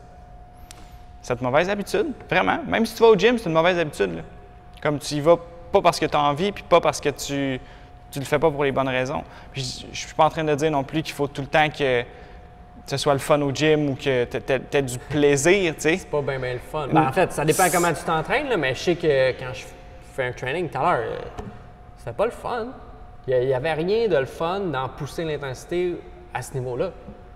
cette mauvaise habitude. Vraiment. Même si tu vas au gym, c'est une mauvaise habitude. Là. Comme tu y vas pas parce que tu as envie, puis pas parce que tu tu le fais pas pour les bonnes raisons. Puis je ne suis pas en train de dire non plus qu'il faut tout le temps que ce soit le fun au gym ou que tu aies du plaisir, tu sais. C'est pas bien bien le fun. Ben, en fait, ça dépend comment tu t'entraînes, là, mais je sais que quand je fais un training tout à l'heure, euh, c'était pas le fun. Il n'y avait rien de le fun dans pousser l'intensité à ce niveau-là.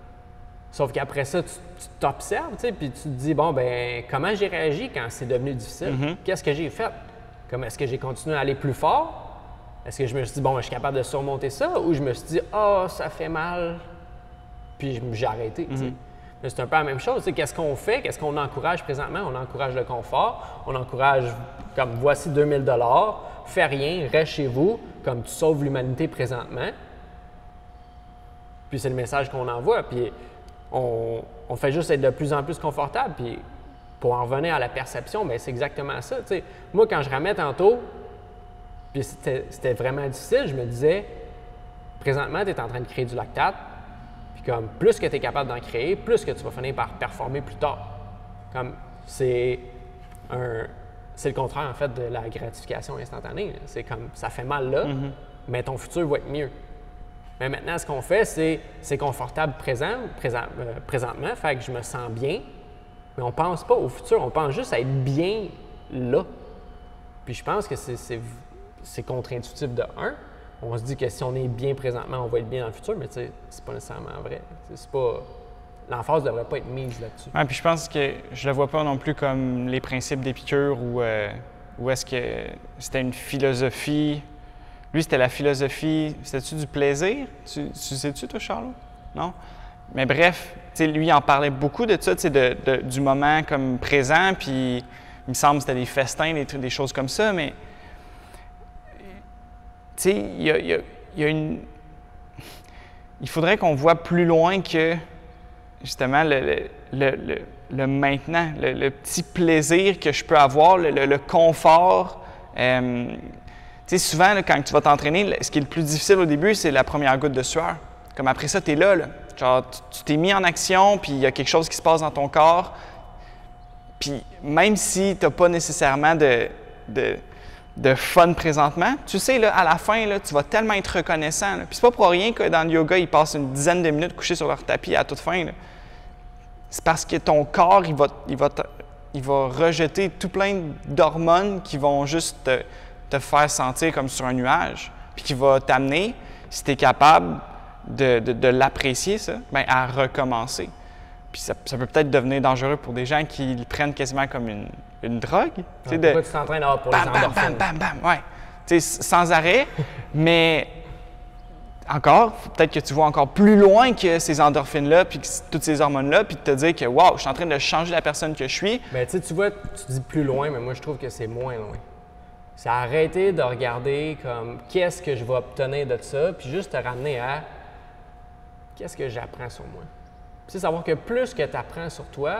Sauf qu'après ça, tu t'observes, tu sais, puis tu te dis, bon, ben comment j'ai réagi quand c'est devenu difficile? Mm-hmm. Qu'est-ce que j'ai fait? Comme est-ce que j'ai continué à aller plus fort? Est-ce que je me suis dit, bon, je suis capable de surmonter ça? Ou je me suis dit, ah, oh, ça fait mal, puis j'ai arrêté. Mm-hmm. Mais c'est un peu la même chose. Qu'est-ce qu'on fait? Qu'est-ce qu'on encourage présentement? On encourage le confort. On encourage, comme, voici deux mille dollars, fais rien, reste chez vous, comme tu sauves l'humanité présentement. Puis c'est le message qu'on envoie. Puis on, on fait juste être de plus en plus confortable. Puis pour en revenir à la perception, bien, c'est exactement ça. T'sais, moi, quand je ramais tantôt, puis c'était vraiment difficile, je me disais, présentement, tu es en train de créer du lactate, puis comme plus que tu es capable d'en créer, plus que tu vas finir par performer plus tard. Comme c'est un... C'est le contraire, en fait, de la gratification instantanée. C'est comme, ça fait mal là, mm-hmm. mais ton futur va être mieux. Mais maintenant, ce qu'on fait, c'est c'est confortable présent, présent euh, présentement, fait que je me sens bien, mais on pense pas au futur, on pense juste à être bien là. Puis je pense que c'est contre-intuitif de un. On se dit que si on est bien présentement, on va être bien dans le futur, mais tu sais, c'est pas nécessairement vrai. C'est pas... L'emphase ne devrait pas être mise là-dessus. Ouais, puis je pense que je le vois pas non plus comme les principes d'Épicure où, euh, où est-ce que c'était une philosophie. Lui, c'était la philosophie. C'était-tu du plaisir? Tu, tu sais-tu, toi, Charles? Non? Mais bref, lui, il en parlait beaucoup de ça, de, de, du moment comme présent, puis il me semble que c'était des festins, des, des choses comme ça, mais tu sais, il y a, y a, y a une. Il faudrait qu'on voit plus loin que justement le, le, le, le, le maintenant, le, le petit plaisir que je peux avoir, le, le, le confort. Euh, tu sais, souvent, là, quand tu vas t'entraîner, ce qui est le plus difficile au début, c'est la première goutte de sueur. Comme après ça, tu es là, là. Genre, tu t'es mis en action, puis il y a quelque chose qui se passe dans ton corps. Puis même si tu n'as pas nécessairement de, de, de fun présentement, tu sais, là, à la fin, là, tu vas tellement être reconnaissant. Là. Puis c'est pas pour rien que dans le yoga, ils passent une dizaine de minutes couchés sur leur tapis à toute fin. C'est parce que ton corps, il va, il va, te, il va rejeter tout plein d'hormones qui vont juste te, te faire sentir comme sur un nuage, puis qui va t'amener, si tu es capable de, de, de l'apprécier, ça, bien, à recommencer. Puis ça, ça peut peut-être devenir dangereux pour des gens qui le prennent quasiment comme une, une drogue. Ouais, de, pourquoi tu t'entraînes d'avoir pour bam, les bam, endorphines? bam, bam, bam, ouais. Tu sais, sans arrêt, mais encore, peut-être que tu vois encore plus loin que ces endorphines-là, puis que toutes ces hormones-là, puis de te dire que, wow, je suis en train de changer la personne que je suis. Bien, tu sais, tu vois, tu dis plus loin, mais moi, je trouve que c'est moins loin. C'est arrêter de regarder comme qu'est-ce que je vais obtenir de ça, puis juste te ramener à qu'est-ce que j'apprends sur moi. Tu sais, savoir que plus que tu apprends sur toi,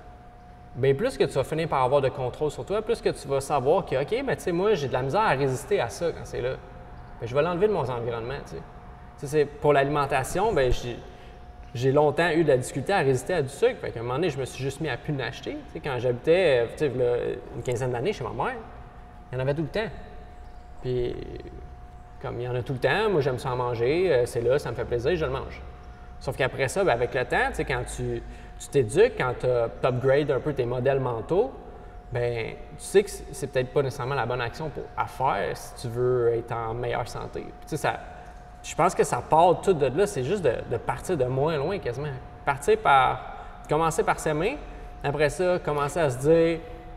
bien plus que tu vas finir par avoir de contrôle sur toi, plus que tu vas savoir que, OK, mais tu sais, moi, j'ai de la misère à résister à ça quand c'est là. Bien, je vais l'enlever de mon environnement, tu sais. Tu sais, pour l'alimentation, bien, j'ai longtemps eu de la difficulté à résister à du sucre. Fait qu'à un moment donné, je me suis juste mis à plus l'acheter. Tu sais, quand j'habitais, tu sais, une quinzaine d'années chez ma mère, il y en avait tout le temps. Puis, comme il y en a tout le temps, moi, j'aime ça en manger, c'est là, ça me fait plaisir, je le mange. Sauf qu'après ça, bien, avec le temps, tu sais, quand tu t'éduques, quand tu upgrades un peu tes modèles mentaux, bien, tu sais que c'est peut-être pas nécessairement la bonne action pour, à faire si tu veux être en meilleure santé. Puis, tu sais, ça, je pense que ça part tout de là, c'est juste de, de partir de moins loin quasiment. Partir par, commencer par s'aimer, après ça, commencer à se dire,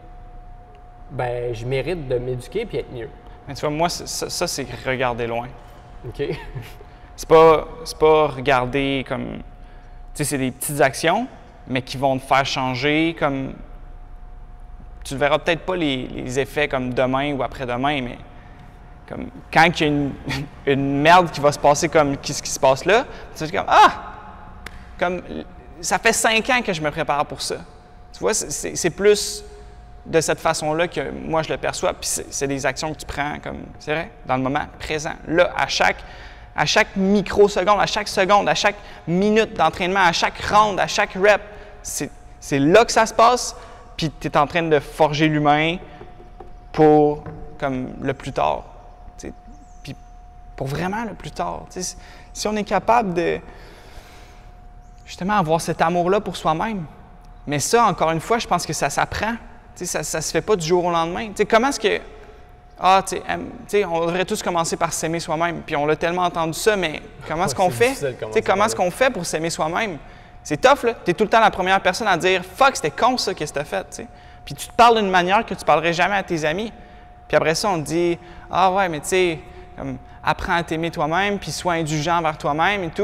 ben je mérite de m'éduquer puis être mieux. Mais tu vois, moi, ça, ça c'est regarder loin. OK. C'est pas, c'est pas regarder comme, tu sais, c'est des petites actions, mais qui vont te faire changer comme, tu ne verras peut-être pas les, les effets comme demain ou après-demain, mais comme quand il y a une, une merde qui va se passer comme ce qui se passe là, tu vas dire comme, ah! Comme, ça fait cinq ans que je me prépare pour ça. Tu vois, c'est plus de cette façon-là que moi je le perçois, puis c'est des actions que tu prends comme, c'est vrai, dans le moment présent. Là, à chaque, à chaque microseconde, à chaque seconde, à chaque minute d'entraînement, à chaque round, à chaque rep, c'est là que ça se passe, puis tu es en train de forger l'humain pour comme le plus tard. T'sais. Puis pour vraiment le plus tard. T'sais, si on est capable de justement avoir cet amour-là pour soi-même, mais ça, encore une fois, je pense que ça s'apprend. Ça ne se fait pas du jour au lendemain. T'sais, comment est-ce que. Ah, tu sais, on devrait tous commencer par s'aimer soi-même. Puis on l'a tellement entendu ça, mais comment est-ce qu'on fait? Comment est-ce qu'on fait pour s'aimer soi-même? C'est tough, là. Tu es tout le temps la première personne à dire « Fuck, c'était con ça, qu'est-ce que tu as fait? » t'sais. Puis tu te parles d'une manière que tu ne parlerais jamais à tes amis. Puis après ça, on te dit « Ah ouais, mais tu sais, apprends à t'aimer toi-même, puis sois indulgent envers toi-même et tout. »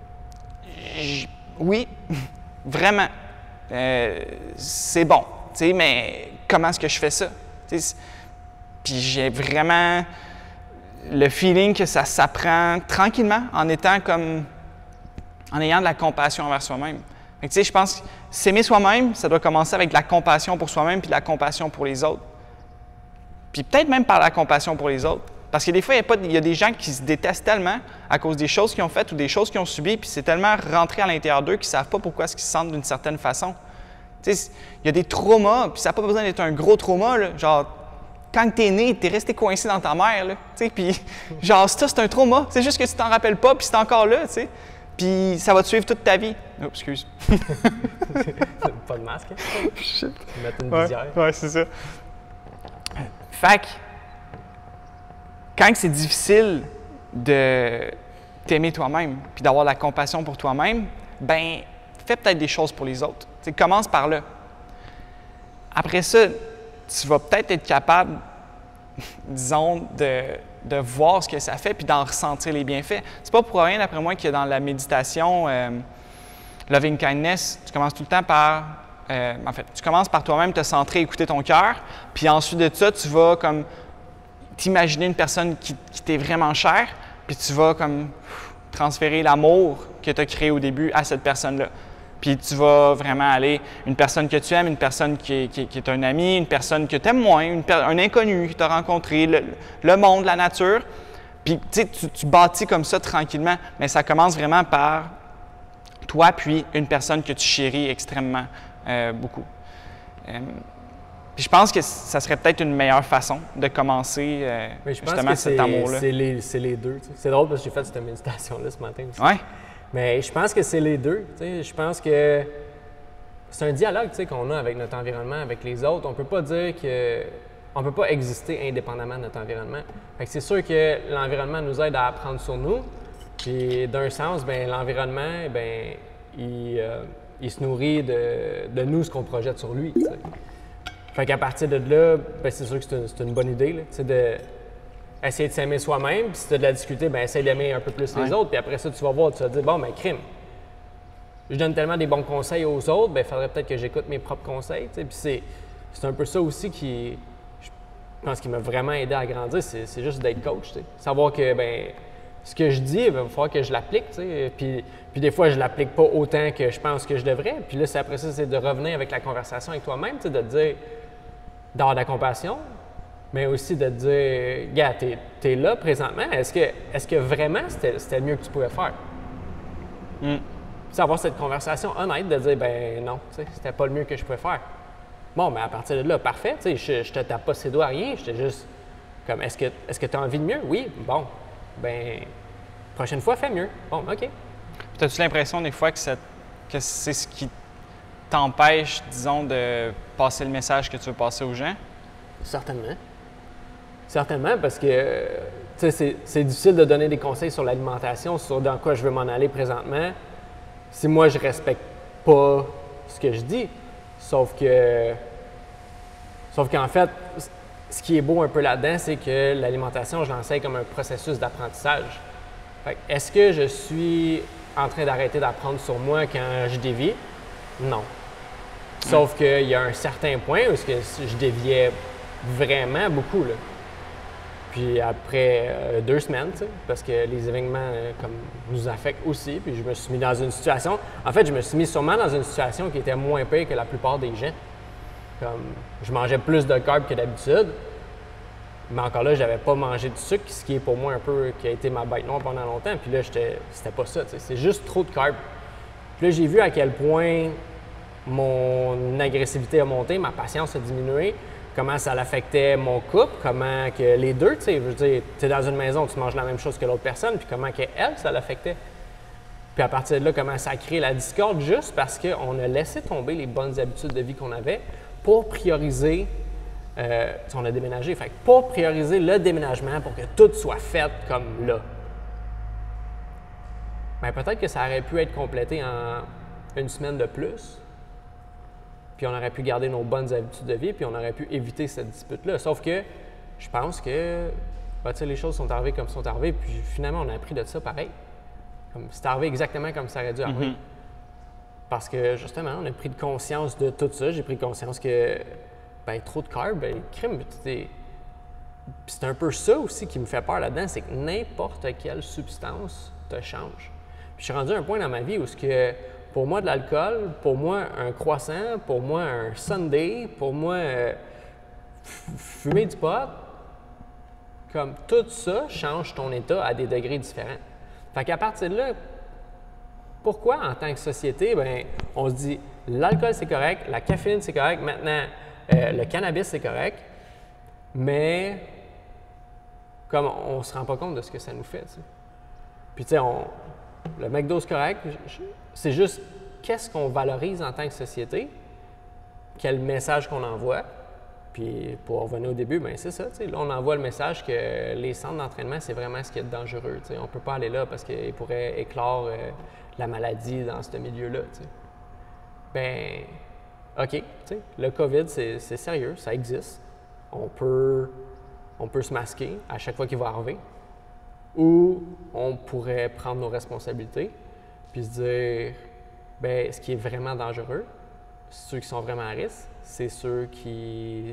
Oui, vraiment. Euh, c'est bon, tu sais, mais comment est-ce que je fais ça? T'sais, puis j'ai vraiment le feeling que ça s'apprend tranquillement en étant comme, en ayant de la compassion envers soi-même. Tu sais, je pense que s'aimer soi-même, ça doit commencer avec de la compassion pour soi-même puis de la compassion pour les autres. Puis peut-être même par la compassion pour les autres, Parce que des fois, il y a pas, il y a des gens qui se détestent tellement à cause des choses qu'ils ont faites ou des choses qu'ils ont subies, puis c'est tellement rentré à l'intérieur d'eux qu'ils ne savent pas pourquoi est-ce qu'ils se sentent d'une certaine façon. Tu sais, il y a des traumas, puis ça n'a pas besoin d'être un gros trauma, là. Genre, quand tu es né, tu es resté coincé dans ta mère, là, tu sais, puis genre, ça, c'est un trauma. C'est juste que tu t'en rappelles pas, puis c'est encore là, tu sais. Puis ça va te suivre toute ta vie. Oh, excuse. Pas de masque, hein? Shit. Mettre une Ouais, visière. ouais, c'est ça. Fait que, quand c'est difficile de t'aimer toi-même puis d'avoir de la compassion pour toi-même, ben fais peut-être des choses pour les autres. T'sais, commence par là. Après ça, tu vas peut-être être capable, disons, de, de voir ce que ça fait puis d'en ressentir les bienfaits. C'est pas pour rien, d'après moi, que dans la méditation euh, Loving Kindness, tu commences tout le temps par... Euh, en fait, tu commences par toi-même te centrer, écouter ton cœur, puis ensuite de ça, tu vas comme t'imaginer une personne qui, qui t'est vraiment chère, puis tu vas comme transférer l'amour que tu as créé au début à cette personne-là. Puis tu vas vraiment aller, une personne que tu aimes, une personne qui est, qui, qui est un ami, une personne que tu aimes moins, une, un inconnu que tu as rencontré, le, le monde, la nature. Puis tu sais, tu, tu bâtis comme ça tranquillement, mais ça commence vraiment par toi, puis une personne que tu chéris extrêmement euh, beaucoup. Euh, Puis je pense que ça serait peut-être une meilleure façon de commencer euh, Mais je pense justement que cet c'est, amour-là. C'est les, c'est les deux. T'sais. C'est drôle parce que j'ai fait cette méditation-là ce matin aussi. Ouais. Mais je pense que c'est les deux. T'sais. Je pense que c'est un dialogue qu'on a avec notre environnement, avec les autres. On ne peut pas dire que on peut pas exister indépendamment de notre environnement. Fait que c'est sûr que l'environnement nous aide à apprendre sur nous. Puis d'un sens, ben l'environnement, ben il, euh, il se nourrit de, de nous, ce qu'on projette sur lui. T'sais. Fait qu'à partir de là, ben c'est sûr que c'est une, c'est une bonne idée, là, de essayer de s'aimer soi-même, puis si tu as de la difficulté, ben essaye d'aimer un peu plus les ouais. autres, puis après ça, tu vas voir, tu vas te dire, bon, ben crime, je donne tellement des bons conseils aux autres, ben il faudrait peut-être que j'écoute mes propres conseils, puis c'est, c'est un peu ça aussi qui, je pense, qui m'a vraiment aidé à grandir, c'est, c'est juste d'être coach, t'sais. Savoir que, ben ce que je dis, il va falloir que je l'applique, puis, puis des fois, je l'applique pas autant que je pense que je devrais, puis là, c'est après ça, c'est de revenir avec la conversation avec toi-même, de te dire, d'avoir de la compassion, mais aussi de te dire, gars, t'es, t'es là présentement, est-ce que, est-ce que vraiment c'était, c'était le mieux que tu pouvais faire? Mm. Puis avoir cette conversation honnête, de dire, ben non, c'était pas le mieux que je pouvais faire. Bon, mais à partir de là, parfait, je, je te tape pas ses doigts à rien, j'étais juste comme, est-ce que est-ce que tu as envie de mieux? Oui, bon, ben prochaine fois, fais mieux. Bon, OK. As-tu l'impression des fois que, ça, que c'est ce qui t'empêche, disons, de passer le message que tu veux passer aux gens? Certainement. Certainement, parce que c'est, c'est difficile de donner des conseils sur l'alimentation, sur dans quoi je veux m'en aller présentement, si moi je respecte pas ce que je dis. Sauf que, sauf qu'en fait, ce qui est beau un peu là-dedans, c'est que l'alimentation, je l'enseigne comme un processus d'apprentissage. Fait que, est-ce que je suis en train d'arrêter d'apprendre sur moi quand je dévie? Non. Sauf qu'il y a un certain point où je déviais vraiment beaucoup. Là. Puis après euh, deux semaines, parce que les événements euh, comme, nous affectent aussi, puis je me suis mis dans une situation... En fait, je me suis mis sûrement dans une situation qui était moins pire que la plupart des gens. Comme, je mangeais plus de carbs que d'habitude, mais encore là, je n'avais pas mangé de sucre, ce qui est pour moi un peu... qui a été ma bête noire pendant longtemps. Puis là, j'étais, c'était pas ça, c'est juste trop de carbs. Puis là, j'ai vu à quel point mon agressivité a monté, ma patience a diminué, comment ça l'affectait mon couple, comment que les deux, tu sais, je veux dire, tu es dans une maison, tu manges la même chose que l'autre personne, puis comment que elle, ça l'affectait. Puis à partir de là, comment ça a créé la discorde juste parce qu'on a laissé tomber les bonnes habitudes de vie qu'on avait pour prioriser, euh, on a déménagé, fait pour prioriser le déménagement pour que tout soit fait comme là. Bien, peut-être que ça aurait pu être complété en une semaine de plus, puis on aurait pu garder nos bonnes habitudes de vie, puis on aurait pu éviter cette dispute-là. Sauf que je pense que ben, les choses sont arrivées comme sont arrivées, puis finalement, on a appris de ça pareil. Comme, c'est arrivé exactement comme ça aurait dû arriver. Mm-hmm. Parce que justement, on a pris de conscience de tout ça. J'ai pris conscience que ben, trop de carbs, ben, crime, puis c'est un peu ça aussi qui me fait peur là-dedans, c'est que n'importe quelle substance te change. Puis je suis rendu à un point dans ma vie où ce que pour moi, de l'alcool, pour moi, un croissant, pour moi, un sundae, pour moi, euh, fumer du pot, Comme tout ça change ton état à des degrés différents. Fait qu'à partir de là, pourquoi en tant que société, ben, on se dit l'alcool c'est correct, la caféine c'est correct, maintenant euh, le cannabis c'est correct, mais comme on ne se rend pas compte de ce que ça nous fait. T'sais. Puis tu sais, le McDo c'est correct, c'est juste qu'est-ce qu'on valorise en tant que société, quel message qu'on envoie. Puis pour revenir au début, bien c'est ça. Là, on envoie le message que les centres d'entraînement, c'est vraiment ce qui est dangereux. T'sais. On ne peut pas aller là parce qu'il pourrait éclore euh, la maladie dans ce milieu-là. Bien, OK, t'sais, le COVID, c'est sérieux, ça existe. On peut, on peut se masquer à chaque fois qu'il va arriver. Ou on pourrait prendre nos responsabilités puis se dire, bien, ce qui est vraiment dangereux, ceux qui sont vraiment à risque, c'est ceux qui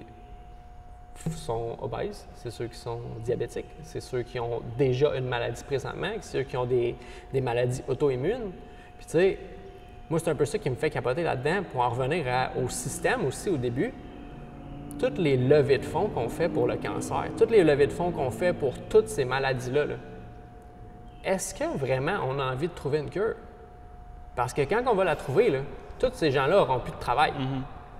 sont obèses, c'est ceux qui sont diabétiques, c'est ceux qui ont déjà une maladie présentement, c'est ceux qui ont des, des maladies auto-immunes. Puis tu sais, moi, c'est un peu ça qui me fait capoter là-dedans pour en revenir à, au système aussi au début. Toutes les levées de fonds qu'on fait pour le cancer, toutes les levées de fonds qu'on fait pour toutes ces maladies-là, -là, est-ce que vraiment on a envie de trouver une cure? Parce que quand on va la trouver, là, tous ces gens-là n'auront plus de travail. Mm-hmm.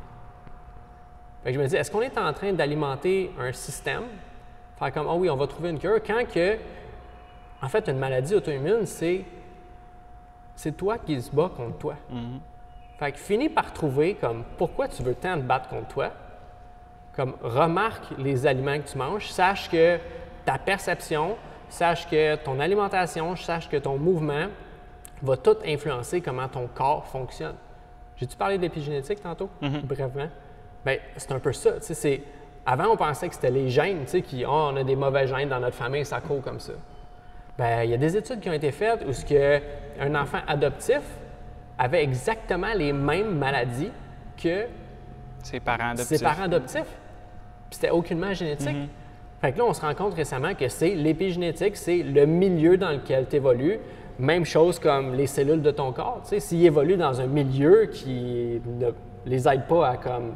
Fait que je me dis, est-ce qu'on est en train d'alimenter un système, faire comme, oh oui, on va trouver une cure, quand que, en fait, une maladie auto-immune, c'est c'est toi qui se bats contre toi. Mm-hmm. Fait que finis par trouver comme, pourquoi tu veux tant te battre contre toi, comme, remarque les aliments que tu manges, sache que ta perception, sache que ton alimentation, sache que ton mouvement va tout influencer comment ton corps fonctionne. J'ai-tu parlé d'épigénétique tantôt, mm-hmm. brièvement? Bien, c'est un peu ça. Avant, on pensait que c'était les gènes, qui, oh, on a des mauvais gènes dans notre famille, ça court comme ça. Bien, il y a des études qui ont été faites où ce que un enfant adoptif avait exactement les mêmes maladies que ses parents adoptifs. Ses parents adoptifs. Puis c'était aucunement génétique. Mm-hmm. Fait que là, on se rend compte récemment que c'est l'épigénétique, c'est le milieu dans lequel tu évolues. Même chose comme les cellules de ton corps. S'ils évoluent dans un milieu qui ne les aide pas à comme,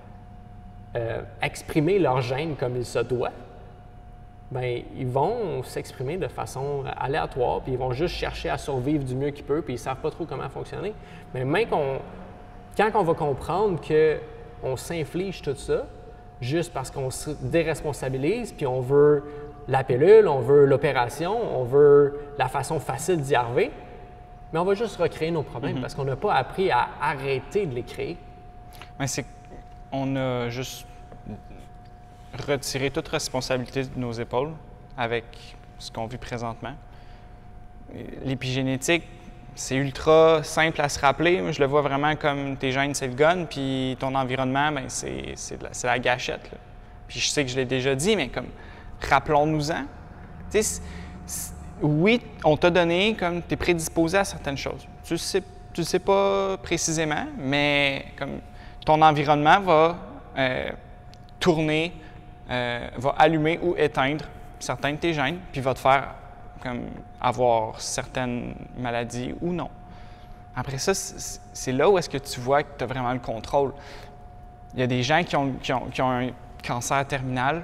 euh, exprimer leurs gènes comme il se doit, bien, ils vont s'exprimer de façon aléatoire, puis ils vont juste chercher à survivre du mieux qu'ils peuvent, puis ils ne savent pas trop comment fonctionner. Mais même qu'on, quand on va comprendre qu'on s'inflige tout ça, juste parce qu'on se déresponsabilise, puis on veut la pilule, on veut l'opération, on veut la façon facile d'y arriver, mais on va juste recréer nos problèmes mm-hmm. parce qu'on n'a pas appris à arrêter de les créer. Mais c'est qu'on a juste retiré toute responsabilité de nos épaules avec ce qu'on vit présentement. L'épigénétique, c'est ultra simple à se rappeler. Moi, je le vois vraiment comme tes gènes, c'est le gun, puis ton environnement, bien, c'est, c'est, la, c'est la gâchette. Là. Puis je sais que je l'ai déjà dit, mais comme rappelons-nous-en. Tu sais, oui, on t'a donné comme tu es prédisposé à certaines choses. Tu ne sais, tu sais pas précisément, mais comme ton environnement va euh, tourner, euh, va allumer ou éteindre certains de tes gènes, puis va te faire comme avoir certaines maladies ou non. Après ça, c'est là où est-ce que tu vois que tu as vraiment le contrôle. Il y a des gens qui ont, qui ont, qui ont un cancer terminal,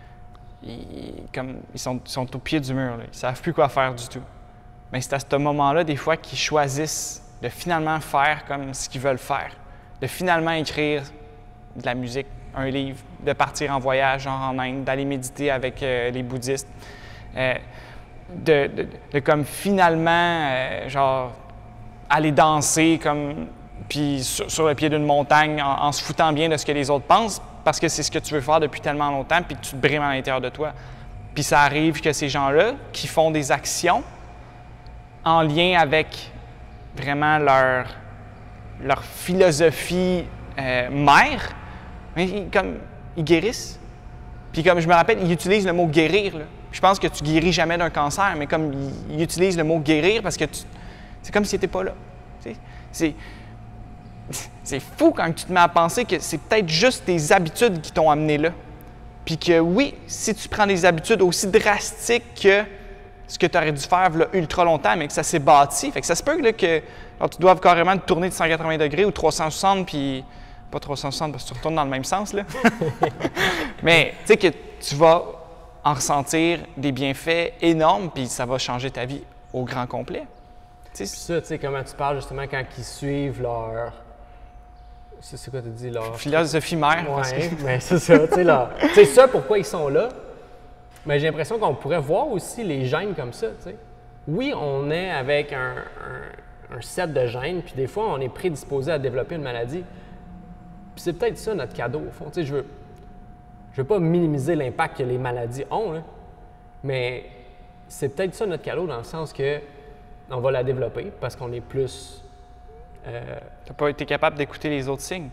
ils, comme, ils sont, sont au pied du mur, là. Ils ne savent plus quoi faire du tout. Mais c'est à ce moment-là, des fois, qu'ils choisissent de finalement faire comme ce qu'ils veulent faire, de finalement écrire de la musique, un livre, de partir en voyage, genre en Inde, d'aller méditer avec euh, les bouddhistes, euh, de, de, de comme finalement, euh, genre, aller danser comme, puis sur, sur le pied d'une montagne en, en se foutant bien de ce que les autres pensent, parce que c'est ce que tu veux faire depuis tellement longtemps, puis tu te brimes à l'intérieur de toi. Puis ça arrive que ces gens-là, qui font des actions en lien avec vraiment leur, leur philosophie euh, mère, mais ils, comme, ils guérissent. Puis comme je me rappelle, ils utilisent le mot « guérir ». Là. Je pense que tu guéris jamais d'un cancer, mais comme ils, ils utilisent le mot « guérir » parce que tu, c'est comme si tu n'étais pas là. C'est, c'est fou quand tu te mets à penser que c'est peut-être juste tes habitudes qui t'ont amené là. Puis que oui, si tu prends des habitudes aussi drastiques que ce que tu aurais dû faire là, ultra longtemps, mais que ça s'est bâti, fait que ça se peut là, que alors, tu doives carrément te tourner de cent quatre-vingts degrés ou trois cent soixante, puis pas trois cent soixante parce que tu retournes dans le même sens. Là. Mais tu sais que tu vas en ressentir des bienfaits énormes, puis ça va changer ta vie au grand complet. Puis ça, tu sais, comment tu parles justement quand ils suivent leur... C'est quoi tu dis? Leur... Philosophie mère. Oui, mais c'est ça, tu sais, là. C'est ça pourquoi ils sont là. Mais j'ai l'impression qu'on pourrait voir aussi les gènes comme ça, tu sais. Oui, on est avec un, un, un set de gènes, puis des fois, on est prédisposé à développer une maladie. Puis c'est peut-être ça notre cadeau, au fond. Tu sais, je veux, je veux pas minimiser l'impact que les maladies ont, là, mais c'est peut-être ça notre cadeau dans le sens que on va la développer parce qu'on est plus... Euh, tu n'as pas été capable d'écouter les autres signes.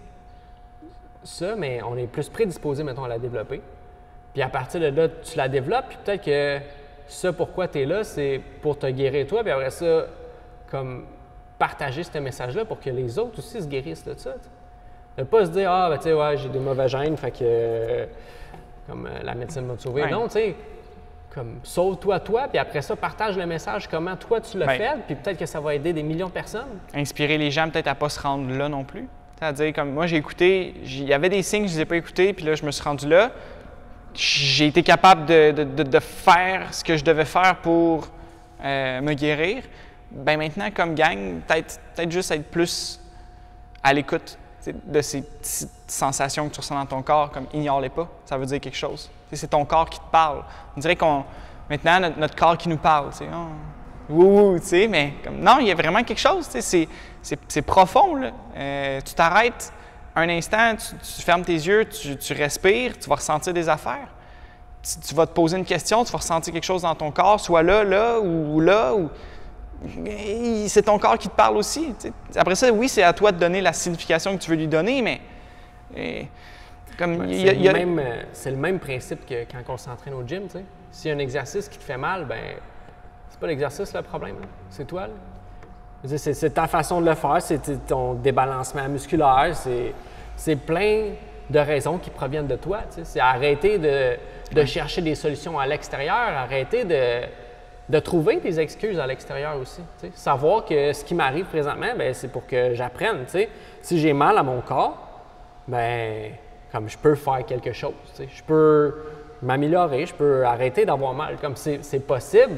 Ça, mais on est plus prédisposé, mettons, à la développer. Puis à partir de là, tu la développes, puis peut-être que ça, pourquoi tu es là, c'est pour te guérir toi, puis après ça, comme partager ce message-là pour que les autres aussi se guérissent de ça. T'sais. De ne pas se dire, ah, ben tu sais, ouais, j'ai des mauvais gènes, fait que euh, comme euh, la médecine va te sauver. Ouais. Non, tu sais, comme sauve-toi toi, puis après ça, partage le message, comment toi tu l'as fait, puis peut-être que ça va aider des millions de personnes. Inspirer les gens peut-être à ne pas se rendre là non plus. C'est-à-dire, comme moi, j'ai écouté, il y avait des signes, je ne les ai pas écoutés, puis là, je me suis rendu là. J'ai été capable de, de, de, de faire ce que je devais faire pour euh, me guérir. Bien maintenant, comme gang, peut-être peut-être juste être plus à l'écoute de ces petites sensations que tu ressens dans ton corps, comme ignore-les pas, ça veut dire quelque chose. C'est ton corps qui te parle. On dirait qu'on maintenant, notre, notre corps qui nous parle. Oh, ouh, tu sais, mais comme, non, il y a vraiment quelque chose, c'est profond. Là. Euh, tu t'arrêtes un instant, tu, tu fermes tes yeux, tu, tu respires, tu vas ressentir des affaires. Tu, tu vas te poser une question, tu vas ressentir quelque chose dans ton corps, soit là, là ou là. Ou... C'est ton corps qui te parle aussi. T'sais. Après ça, oui, c'est à toi de donner la signification que tu veux lui donner, mais... Et, comme ouais, y a, y a... C'est le même principe que quand on s'entraîne au gym. S'il y a un exercice qui te fait mal, ben c'est pas l'exercice le problème, c'est toi. C'est ta façon de le faire, c'est ton débalancement musculaire, c'est plein de raisons qui proviennent de toi. C'est arrêter de, de ouais. chercher des solutions à l'extérieur, arrêter de, de trouver des excuses à l'extérieur aussi. T'sais. Savoir que ce qui m'arrive présentement, c'est pour que j'apprenne. Si j'ai mal à mon corps, ben comme je peux faire quelque chose. T'sais. Je peux m'améliorer, je peux arrêter d'avoir mal. Comme c'est possible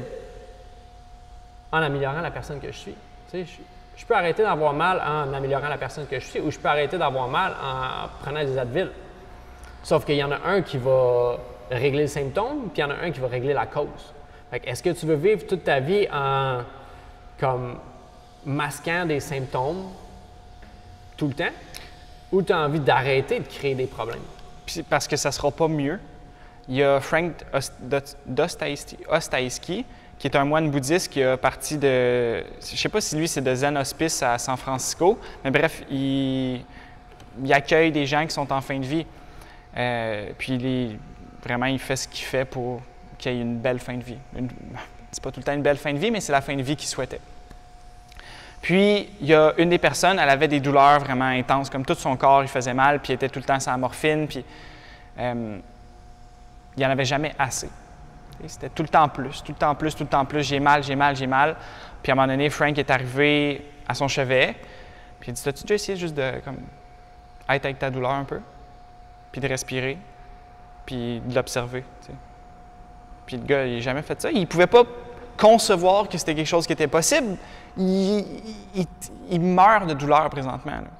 en améliorant la personne que je suis. Tu sais, je, je peux arrêter d'avoir mal en améliorant la personne que je suis ou je peux arrêter d'avoir mal en prenant des Advil. Sauf qu'il y en a un qui va régler le symptôme, puis il y en a un qui va régler la cause. Est-ce que tu veux vivre toute ta vie en comme masquant des symptômes tout le temps ou tu as envie d'arrêter de créer des problèmes? Puis parce que ça ne sera pas mieux. Il y a Frank Dostoevsky, qui est un moine bouddhiste qui a parti de... Je ne sais pas si lui, c'est de Zen Hospice à San Francisco, mais bref, il, il accueille des gens qui sont en fin de vie. Euh, puis il est, vraiment, il fait ce qu'il fait pour qu'il y ait une belle fin de vie. C'est pas tout le temps une belle fin de vie, mais c'est la fin de vie qu'il souhaitait. Puis, il y a une des personnes, elle avait des douleurs vraiment intenses, comme tout son corps, il faisait mal, puis il était tout le temps sur la morphine, puis euh, il n'y en avait jamais assez. C'était tout le temps plus, tout le temps plus, tout le temps plus. J'ai mal, j'ai mal, j'ai mal. Puis à un moment donné, Frank est arrivé à son chevet. Puis il dit, as-tu déjà essayé juste de comme, être avec ta douleur un peu? Puis de respirer? Puis de l'observer. Puis le gars, il n'a jamais fait ça. Il ne pouvait pas concevoir que c'était quelque chose qui était possible. Il, il, il meurt de douleur présentement. Là.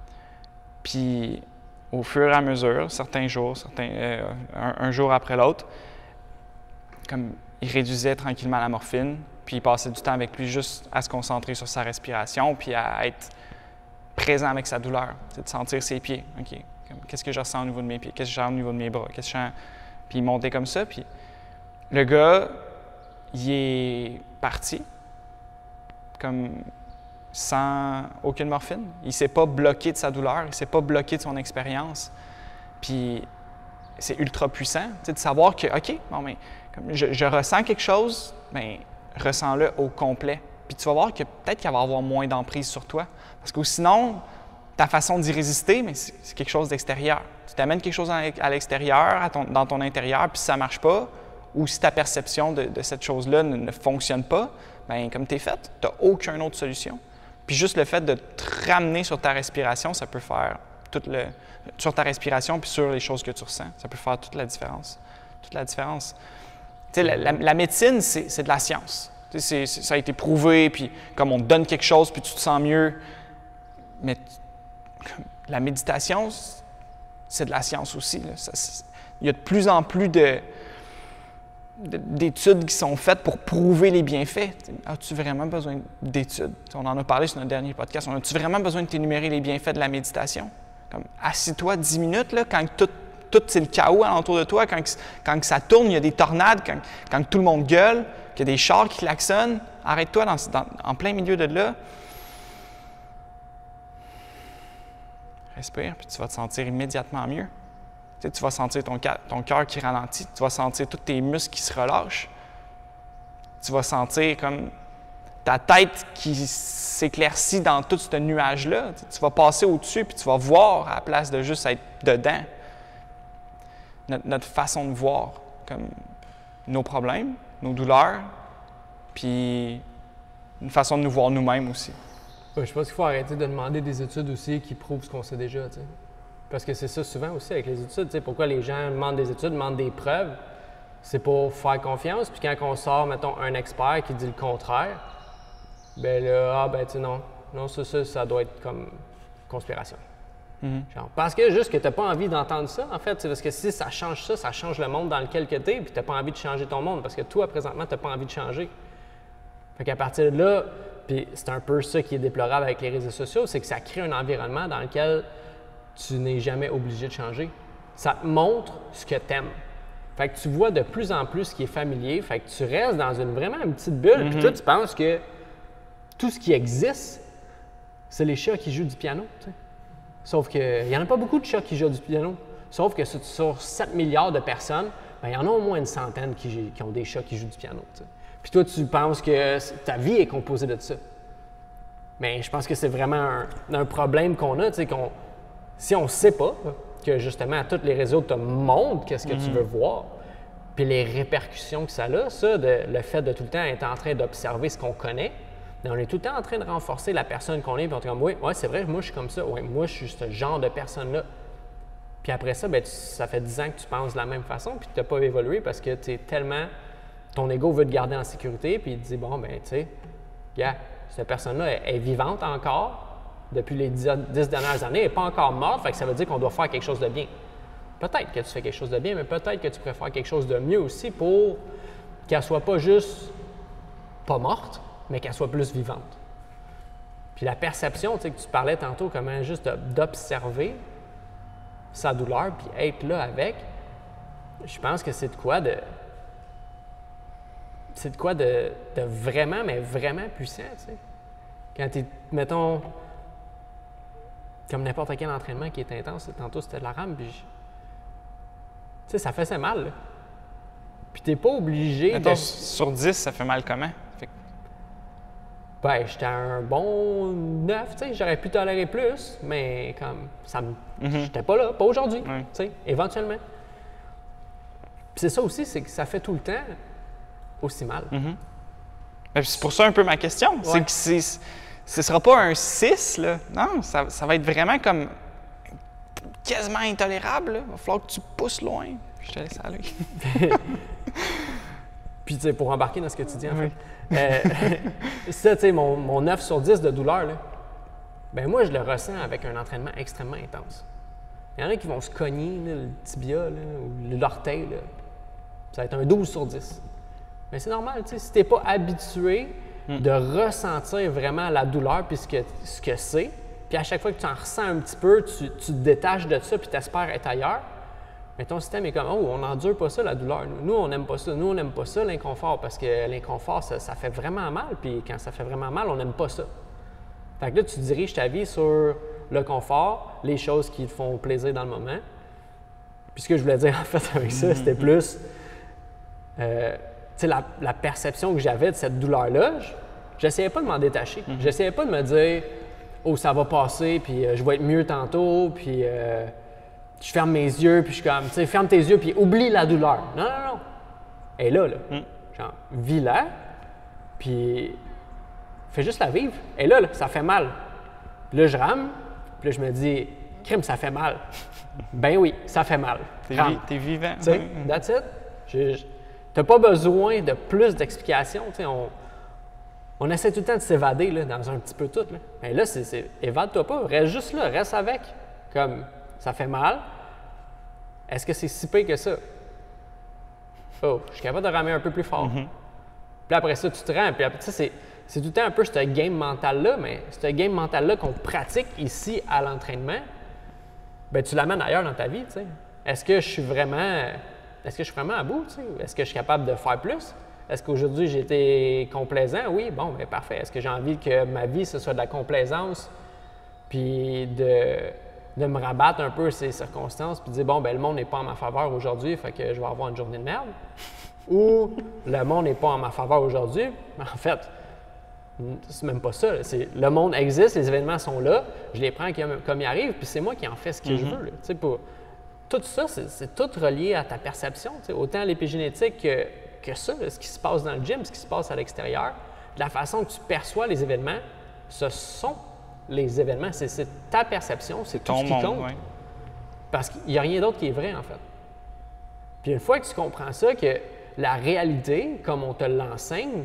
Puis au fur et à mesure, certains jours, certains, euh, un, un jour après l'autre, comme il réduisait tranquillement la morphine, puis il passait du temps avec lui juste à se concentrer sur sa respiration, puis à être présent avec sa douleur, c'est de sentir ses pieds. OK, qu'est-ce que je ressens au niveau de mes pieds? Qu'est-ce que je sens au niveau de mes bras? Qu'est-ce que je sens? Puis il montait comme ça, puis le gars, il est parti, comme sans aucune morphine. Il ne s'est pas bloqué de sa douleur, il ne s'est pas bloqué de son expérience. Puis c'est ultra puissant, de savoir que, OK, bon, mais comme je, je ressens quelque chose, bien, ressens-le au complet. Puis tu vas voir que peut-être qu'il va avoir moins d'emprise sur toi. Parce que sinon, ta façon d'y résister, mais c'est quelque chose d'extérieur. Tu t'amènes quelque chose à l'extérieur, dans ton intérieur, puis si ça ne marche pas, ou si ta perception de, de cette chose-là ne, ne fonctionne pas, bien, comme tu es fait, tu n'as aucune autre solution. Puis juste le fait de te ramener sur ta respiration, ça peut faire toute le... sur ta respiration puis sur les choses que tu ressens. Ça peut faire toute la différence. Toute la différence. sais, la, la, la médecine, c'est de la science. C'est, c'est, ça a été prouvé, puis comme on te donne quelque chose, puis tu te sens mieux. Mais la méditation, c'est de la science aussi. Là. Ça, il y a de plus en plus de, de, d'études qui sont faites pour prouver les bienfaits. As-tu vraiment besoin d'études? On en a parlé sur notre dernier podcast. As-tu vraiment besoin de t'énumérer les bienfaits de la méditation? Comme, assis-toi dix minutes, là, quand tout, tout c'est le chaos alentour de toi, quand, quand ça tourne, il y a des tornades, quand, quand tout le monde gueule, qu'il y a des chars qui klaxonnent, arrête-toi dans, dans, en plein milieu de là. Respire, puis tu vas te sentir immédiatement mieux. Tu sais, tu vas sentir ton, ton cœur qui ralentit, tu vas sentir tous tes muscles qui se relâchent. Tu vas sentir comme ta tête qui s'éclaircit dans tout ce nuage-là. Tu vas passer au-dessus, puis tu vas voir à la place de juste être dedans. Notre, notre façon de voir, comme nos problèmes, nos douleurs, puis une façon de nous voir nous-mêmes aussi. Ouais, je pense qu'il faut arrêter de demander des études aussi qui prouvent ce qu'on sait déjà. T'sais. Parce que c'est ça souvent aussi avec les études. T'sais, pourquoi les gens demandent des études, demandent des preuves? C'est pour faire confiance. Puis quand on sort, mettons, un expert qui dit le contraire, ben là, ah ben tu sais, non, non, ça, ça, ça doit être comme conspiration. Mm-hmm. Genre, parce que juste que tu n'as pas envie d'entendre ça, en fait. Parce que si ça change ça, ça change le monde dans lequel tu es, puis tu n'as pas envie de changer ton monde, parce que toi, présentement, tu n'as pas envie de changer. Fait qu'à partir de là, puis c'est un peu ça qui est déplorable avec les réseaux sociaux, c'est que ça crée un environnement dans lequel tu n'es jamais obligé de changer. Ça te montre ce que tu aimes. Fait que tu vois de plus en plus ce qui est familier, fait que tu restes dans une vraiment une petite bulle, mm-hmm. puis toi, tu penses que tout ce qui existe, c'est les chats qui jouent du piano, tu sais. Sauf qu'il n'y en a pas beaucoup de chats qui jouent du piano. Sauf que sur sept milliards de personnes, bien, il y en a au moins une centaine qui, qui ont des chats qui jouent du piano. T'sais. Puis toi, tu penses que ta vie est composée de ça. Mais je pense que c'est vraiment un, un problème qu'on a. Qu'on, si on ne sait pas que justement tous les réseaux te montrent qu'est-ce que mm-hmm. tu veux voir, puis les répercussions que ça a, ça, de, le fait de tout le temps être en train d'observer ce qu'on connaît, on est tout le temps en train de renforcer la personne qu'on est, puis on est comme, oui, ouais, c'est vrai, moi, je suis comme ça. Oui, moi, je suis ce genre de personne-là. Puis après ça, bien, tu, ça fait dix ans que tu penses de la même façon, puis tu n'as pas évolué parce que tu es tellement. Ton ego veut te garder en sécurité, puis il te dit, bon, bien, tu sais, yeah, cette personne-là est, est vivante encore depuis les dix, dix dernières années, elle n'est pas encore morte, fait que ça veut dire qu'on doit faire quelque chose de bien. Peut-être que tu fais quelque chose de bien, mais peut-être que tu préfères quelque chose de mieux aussi pour qu'elle ne soit pas juste pas morte, mais qu'elle soit plus vivante. Puis la perception, tu sais, que tu parlais tantôt, comment juste d'observer sa douleur, puis être là avec, je pense que c'est de quoi de... C'est de quoi de, de vraiment, mais vraiment puissant, tu sais. Quand tu es, mettons, comme n'importe quel entraînement qui est intense, tantôt c'était de la rame, puis tu sais, ça faisait mal, là. Puis t'es pas obligé mettons, de... Sur dix, ça fait mal comment? Fait que... Ben, j'étais un bon neuf, tu sais, j'aurais pu tolérer plus, mais comme, ça me... Mm-hmm. J'étais pas là, pas aujourd'hui, oui. tu sais, éventuellement. Puis c'est ça aussi, c'est que ça fait tout le temps aussi mal. Mm-hmm. Ben, c'est pour ça un peu ma question, ouais. C'est que c'est, ce sera pas un six, là, non, ça, ça va être vraiment comme quasiment intolérable, là. Il va falloir que tu pousses loin, je te laisse aller. Puis, tu sais, pour embarquer dans ce que tu dis, en oui. fait, euh, ça, tu sais, mon, mon neuf sur dix de douleur, là, ben moi, je le ressens avec un entraînement extrêmement intense. Il y en a qui vont se cogner, là, le tibia, là, ou l'orteil, là. Ça va être un douze sur dix. Mais c'est normal, tu sais, si tu n'es pas habitué mm. de ressentir vraiment la douleur puis ce que, ce que c'est, puis à chaque fois que tu en ressens un petit peu, tu, tu te détaches de ça puis tu espères être ailleurs, mais ton système est comme « Oh, on n'endure pas ça, la douleur. Nous, on n'aime pas ça. Nous, on n'aime pas ça, l'inconfort, parce que l'inconfort, ça, ça fait vraiment mal, puis quand ça fait vraiment mal, on n'aime pas ça. » Fait que là, tu diriges ta vie sur le confort, les choses qui te font plaisir dans le moment. Puis ce que je voulais dire, en fait, avec ça, c'était plus... Euh, tu sais, la, la perception que j'avais de cette douleur-là, j'essayais pas de m'en détacher. Mm-hmm. J'essayais pas de me dire « Oh, ça va passer, puis euh, je vais être mieux tantôt, puis... Euh, je ferme mes yeux, puis je suis comme, tu sais, ferme tes yeux, puis oublie la douleur. » Non, non, non. Elle est là, là. Mm. Genre, vis-la, puis fais juste la vivre. Elle est là, là, ça fait mal. Puis là, je rame, puis là, je me dis, crime, ça fait mal. Ben oui, ça fait mal. T'es, vi- t'es vivant. Tu sais, that's it. Je, je, n'as pas besoin de plus d'explications. On, on essaie tout le temps de s'évader là, dans un petit peu tout. Là. Mais là, c'est, c'est, évade-toi pas, reste juste là, reste avec. Comme, ça fait mal. Est-ce que c'est si pire que ça? Oh, je suis capable de ramer un peu plus fort. Mm-hmm. Puis après ça, tu te rends. Puis après ça, c'est, c'est tout le temps un peu ce game mental-là, mais ce game mental-là qu'on pratique ici à l'entraînement, bien, tu l'amènes ailleurs dans ta vie, tu sais. Est-ce que je suis vraiment, est-ce que je suis vraiment à bout, tu sais? Est-ce que je suis capable de faire plus? Est-ce qu'aujourd'hui, j'ai été complaisant? Oui, bon, bien parfait. Est-ce que j'ai envie que ma vie, ce soit de la complaisance, puis de, de me rabattre un peu ces circonstances, puis de dire, bon, bien, le monde n'est pas en ma faveur aujourd'hui, fait que je vais avoir une journée de merde. Ou le monde n'est pas en ma faveur aujourd'hui. En fait, c'est même pas ça. C'est, le monde existe, les événements sont là, je les prends comme ils arrivent, puis c'est moi qui en fais ce que mm-hmm. je veux. Là. Pour, tout ça, c'est, c'est tout relié à ta perception. T'sais. Autant l'épigénétique que, que ça, là, ce qui se passe dans le gym, ce qui se passe à l'extérieur, de la façon que tu perçois les événements, ce sont les événements. C'est, c'est ta perception, c'est tout ton ce qui monde, compte. Ouais. Parce qu'il n'y a rien d'autre qui est vrai, en fait. Puis une fois que tu comprends ça, que la réalité, comme on te l'enseigne,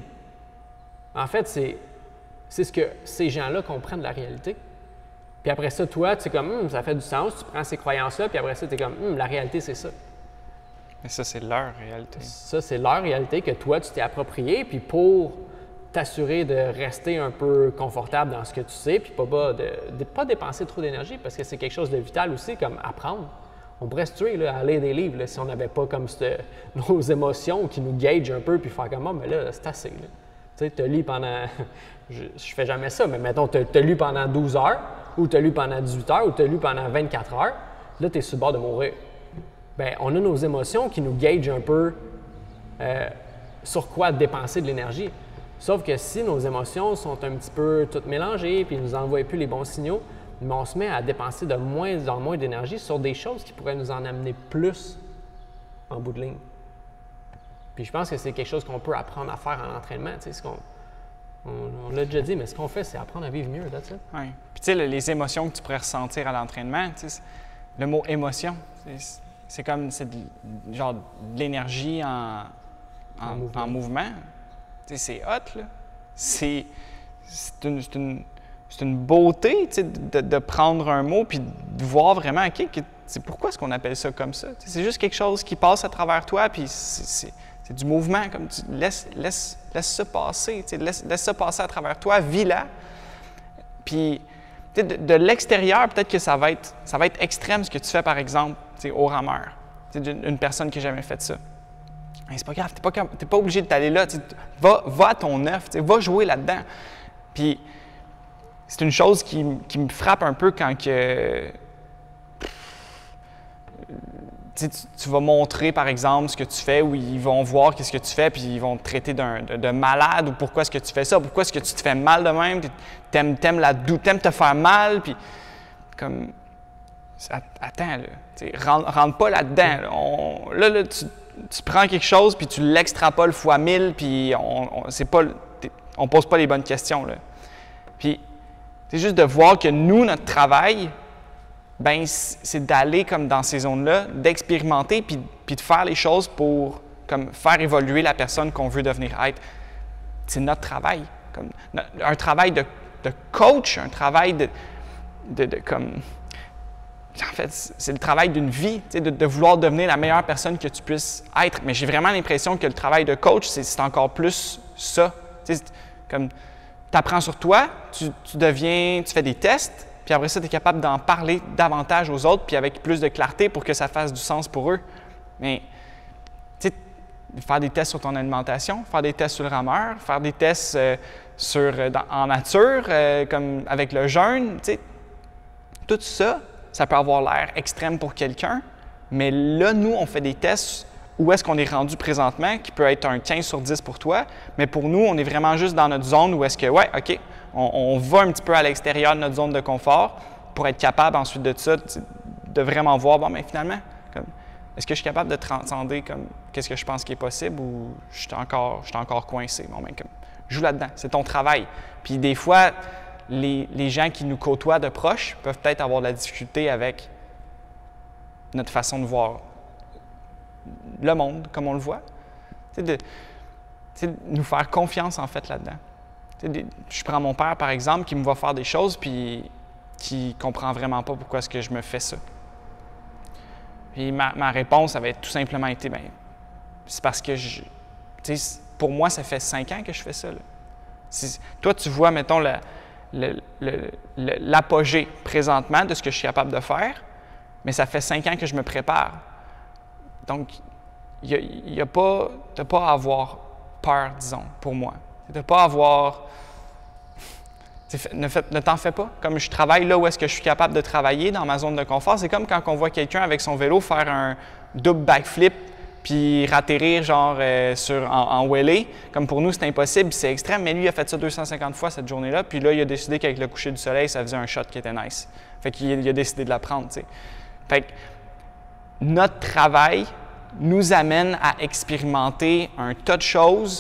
en fait, c'est, c'est ce que ces gens-là comprennent de la réalité. Puis après ça, toi, tu es comme, hum, ça fait du sens, tu prends ces croyances-là, puis après ça, tu es comme, hum, la réalité, c'est ça. Mais ça, c'est leur réalité. Ça, c'est leur réalité que toi, tu t'es appropriée, puis pour t'assurer de rester un peu confortable dans ce que tu sais, puis pas, de ne pas dépenser trop d'énergie, parce que c'est quelque chose de vital aussi, comme apprendre. On pourrait se tuer là, à lire des livres là, si on n'avait pas comme cette, nos émotions qui nous gagent un peu, puis faire comme, oh, mais là, c'est assez. Là. Tu sais, tu as lu pendant, je, je fais jamais ça, mais mettons, tu as lu pendant douze heures, ou tu as lu pendant dix-huit heures, ou tu as lu pendant vingt-quatre heures, là, tu es sur le bord de mourir. Bien, on a nos émotions qui nous gagent un peu euh, sur quoi dépenser de l'énergie. Sauf que si nos émotions sont un petit peu toutes mélangées, puis nous envoient plus les bons signaux, mais on se met à dépenser de moins en moins d'énergie sur des choses qui pourraient nous en amener plus en bout de ligne. Puis je pense que c'est quelque chose qu'on peut apprendre à faire en entraînement. Tu sais, ce qu'on, on, on l'a déjà dit, mais ce qu'on fait, c'est apprendre à vivre mieux. That's it. Oui. Puis tu sais, les émotions que tu pourrais ressentir à l'entraînement, tu sais, le mot émotion, c'est, c'est comme c'est de, genre de l'énergie en, en, en mouvement. En mouvement. Tu sais, c'est hot, là. C'est, c'est, une, c'est, une, c'est une beauté, tu sais, de, de prendre un mot puis de voir vraiment, OK, que, c'est pourquoi est-ce qu'on appelle ça comme ça? Tu sais, c'est juste quelque chose qui passe à travers toi, puis c'est, c'est, c'est du mouvement, comme tu laisses, laisse, laisse ça passer, tu sais, laisse, laisse ça passer à travers toi, vis-la. Puis, tu sais, de, de l'extérieur, peut-être que ça va être, ça va être extrême ce que tu fais, par exemple, tu sais, au rameur. Tu sais, une personne qui n'a jamais fait ça. Hey, c'est pas grave, tu n'es pas, pas obligé de t'aller là. Va, va à ton œuf, va jouer là-dedans. Puis, c'est une chose qui, qui me frappe un peu quand que, tu, tu vas montrer, par exemple, ce que tu fais, ou ils vont voir qu'est-ce que tu fais, puis ils vont te traiter d'un, de, de malade, ou pourquoi est-ce que tu fais ça, pourquoi est-ce que tu te fais mal de même, t'aimes, t'aimes, la, t'aimes te faire mal, puis comme, attends, là, rentre, rentre pas là-dedans. Là, on, là, là tu, tu prends quelque chose, puis tu l'extrapoles fois mille, puis on, on, c'est pas, on pose pas les bonnes questions. Là. Puis, c'est juste de voir que nous, notre travail, ben c'est d'aller comme dans ces zones-là, d'expérimenter, puis, puis de faire les choses pour comme, faire évoluer la personne qu'on veut devenir être. C'est notre travail. Comme, un travail de, de coach, un travail de, de, de comme... En fait, c'est le travail d'une vie, de, de vouloir devenir la meilleure personne que tu puisses être. Mais j'ai vraiment l'impression que le travail de coach, c'est, c'est encore plus ça. T'sais, comme tu apprends sur toi, tu, tu deviens, tu fais des tests, puis après ça, tu es capable d'en parler davantage aux autres, puis avec plus de clarté pour que ça fasse du sens pour eux. Mais, tu sais, faire des tests sur ton alimentation, faire des tests sur le rameur, faire des tests euh, sur, dans, en nature, euh, comme avec le jeûne, tu sais, tout ça, ça peut avoir l'air extrême pour quelqu'un, mais là, nous, on fait des tests où est-ce qu'on est rendu présentement, qui peut être un quinze sur dix pour toi, mais pour nous, on est vraiment juste dans notre zone où est-ce que, ouais, OK, on, on va un petit peu à l'extérieur de notre zone de confort pour être capable ensuite de ça, de vraiment voir, bon, mais finalement, comme, est-ce que je suis capable de transcender comme qu'est-ce que je pense qui est possible ou je suis encore, je suis encore coincé? Bon, ben, comme, joue là-dedans, c'est ton travail. Puis des fois, Les, les gens qui nous côtoient de proche peuvent peut-être avoir de la difficulté avec notre façon de voir le monde, comme on le voit. Tu sais, de, tu sais, de nous faire confiance, en fait, là-dedans. Tu sais, de, je prends mon père, par exemple, qui me va faire des choses, puis qui ne comprend vraiment pas pourquoi est-ce que je me fais ça. Puis ma, ma réponse avait tout simplement été, bien, c'est parce que, je, tu sais, pour moi, ça fait cinq ans que je fais ça, là. Si, toi, tu vois, mettons, la, le, le, le, l'apogée présentement de ce que je suis capable de faire, mais ça fait cinq ans que je me prépare. Donc, il n'y a, a pas, t'as pas à avoir peur, disons, pour moi. Tu n'as pas à avoir... Ne, fait, ne t'en fais pas. Comme je travaille là où est-ce que je suis capable de travailler, dans ma zone de confort, c'est comme quand on voit quelqu'un avec son vélo faire un double backflip puis ratterrir genre euh, sur, en, en wheelie. Comme pour nous, c'est impossible, c'est extrême, mais lui, il a fait ça deux cent cinquante fois cette journée-là, puis là, il a décidé qu'avec le coucher du soleil, ça faisait un shot qui était nice. Fait qu'il il a décidé de l'apprendre, tu sais. Fait que notre travail nous amène à expérimenter un tas de choses,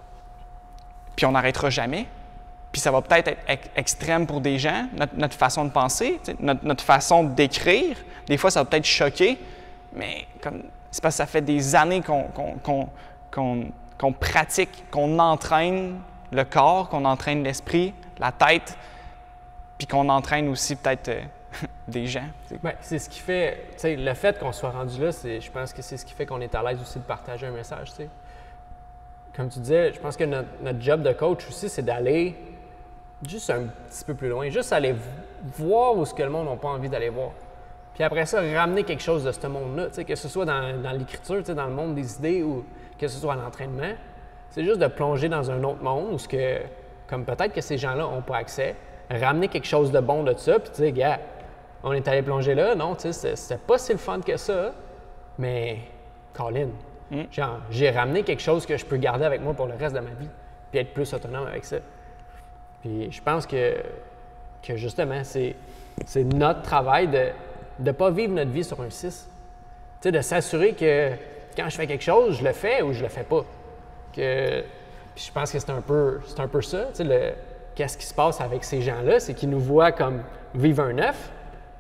puis on n'arrêtera jamais. Puis ça va peut-être être ex- extrême pour des gens, notre, notre façon de penser, notre, notre façon d'écrire. Des fois, ça va peut-être choquer, mais comme, c'est parce que ça fait des années qu'on, qu'on, qu'on, qu'on, qu'on pratique, qu'on entraîne le corps, qu'on entraîne l'esprit, la tête, puis qu'on entraîne aussi peut-être euh, des gens. Bien, c'est ce qui fait, tu sais, le fait qu'on soit rendu là, c'est, je pense que c'est ce qui fait qu'on est à l'aise aussi de partager un message, tu sais. Comme tu disais, je pense que notre, notre job de coach aussi, c'est d'aller juste un petit peu plus loin, juste aller voir où ce que le monde n'a pas envie d'aller voir. Puis après ça, ramener quelque chose de ce monde-là, tu sais, que ce soit dans, dans l'écriture, tu sais, dans le monde des idées ou que ce soit à l'entraînement. C'est juste de plonger dans un autre monde où ce que, comme peut-être que ces gens-là n'ont pas accès, ramener quelque chose de bon de ça, puis tu sais, gars, on est allé plonger là, non, tu sais, c'était pas si le fun que ça, mais Colin, mm. genre, j'ai ramené quelque chose que je peux garder avec moi pour le reste de ma vie, puis être plus autonome avec ça. Puis je pense que, que justement, c'est, c'est notre travail de ne pas vivre notre vie sur un six. Tu sais, de s'assurer que quand je fais quelque chose, je le fais ou je le fais pas. Que, puis je pense que c'est un peu, c'est un peu ça. Tu sais, le, qu'est-ce qui se passe avec ces gens-là, c'est qu'ils nous voient comme vivre un neuf,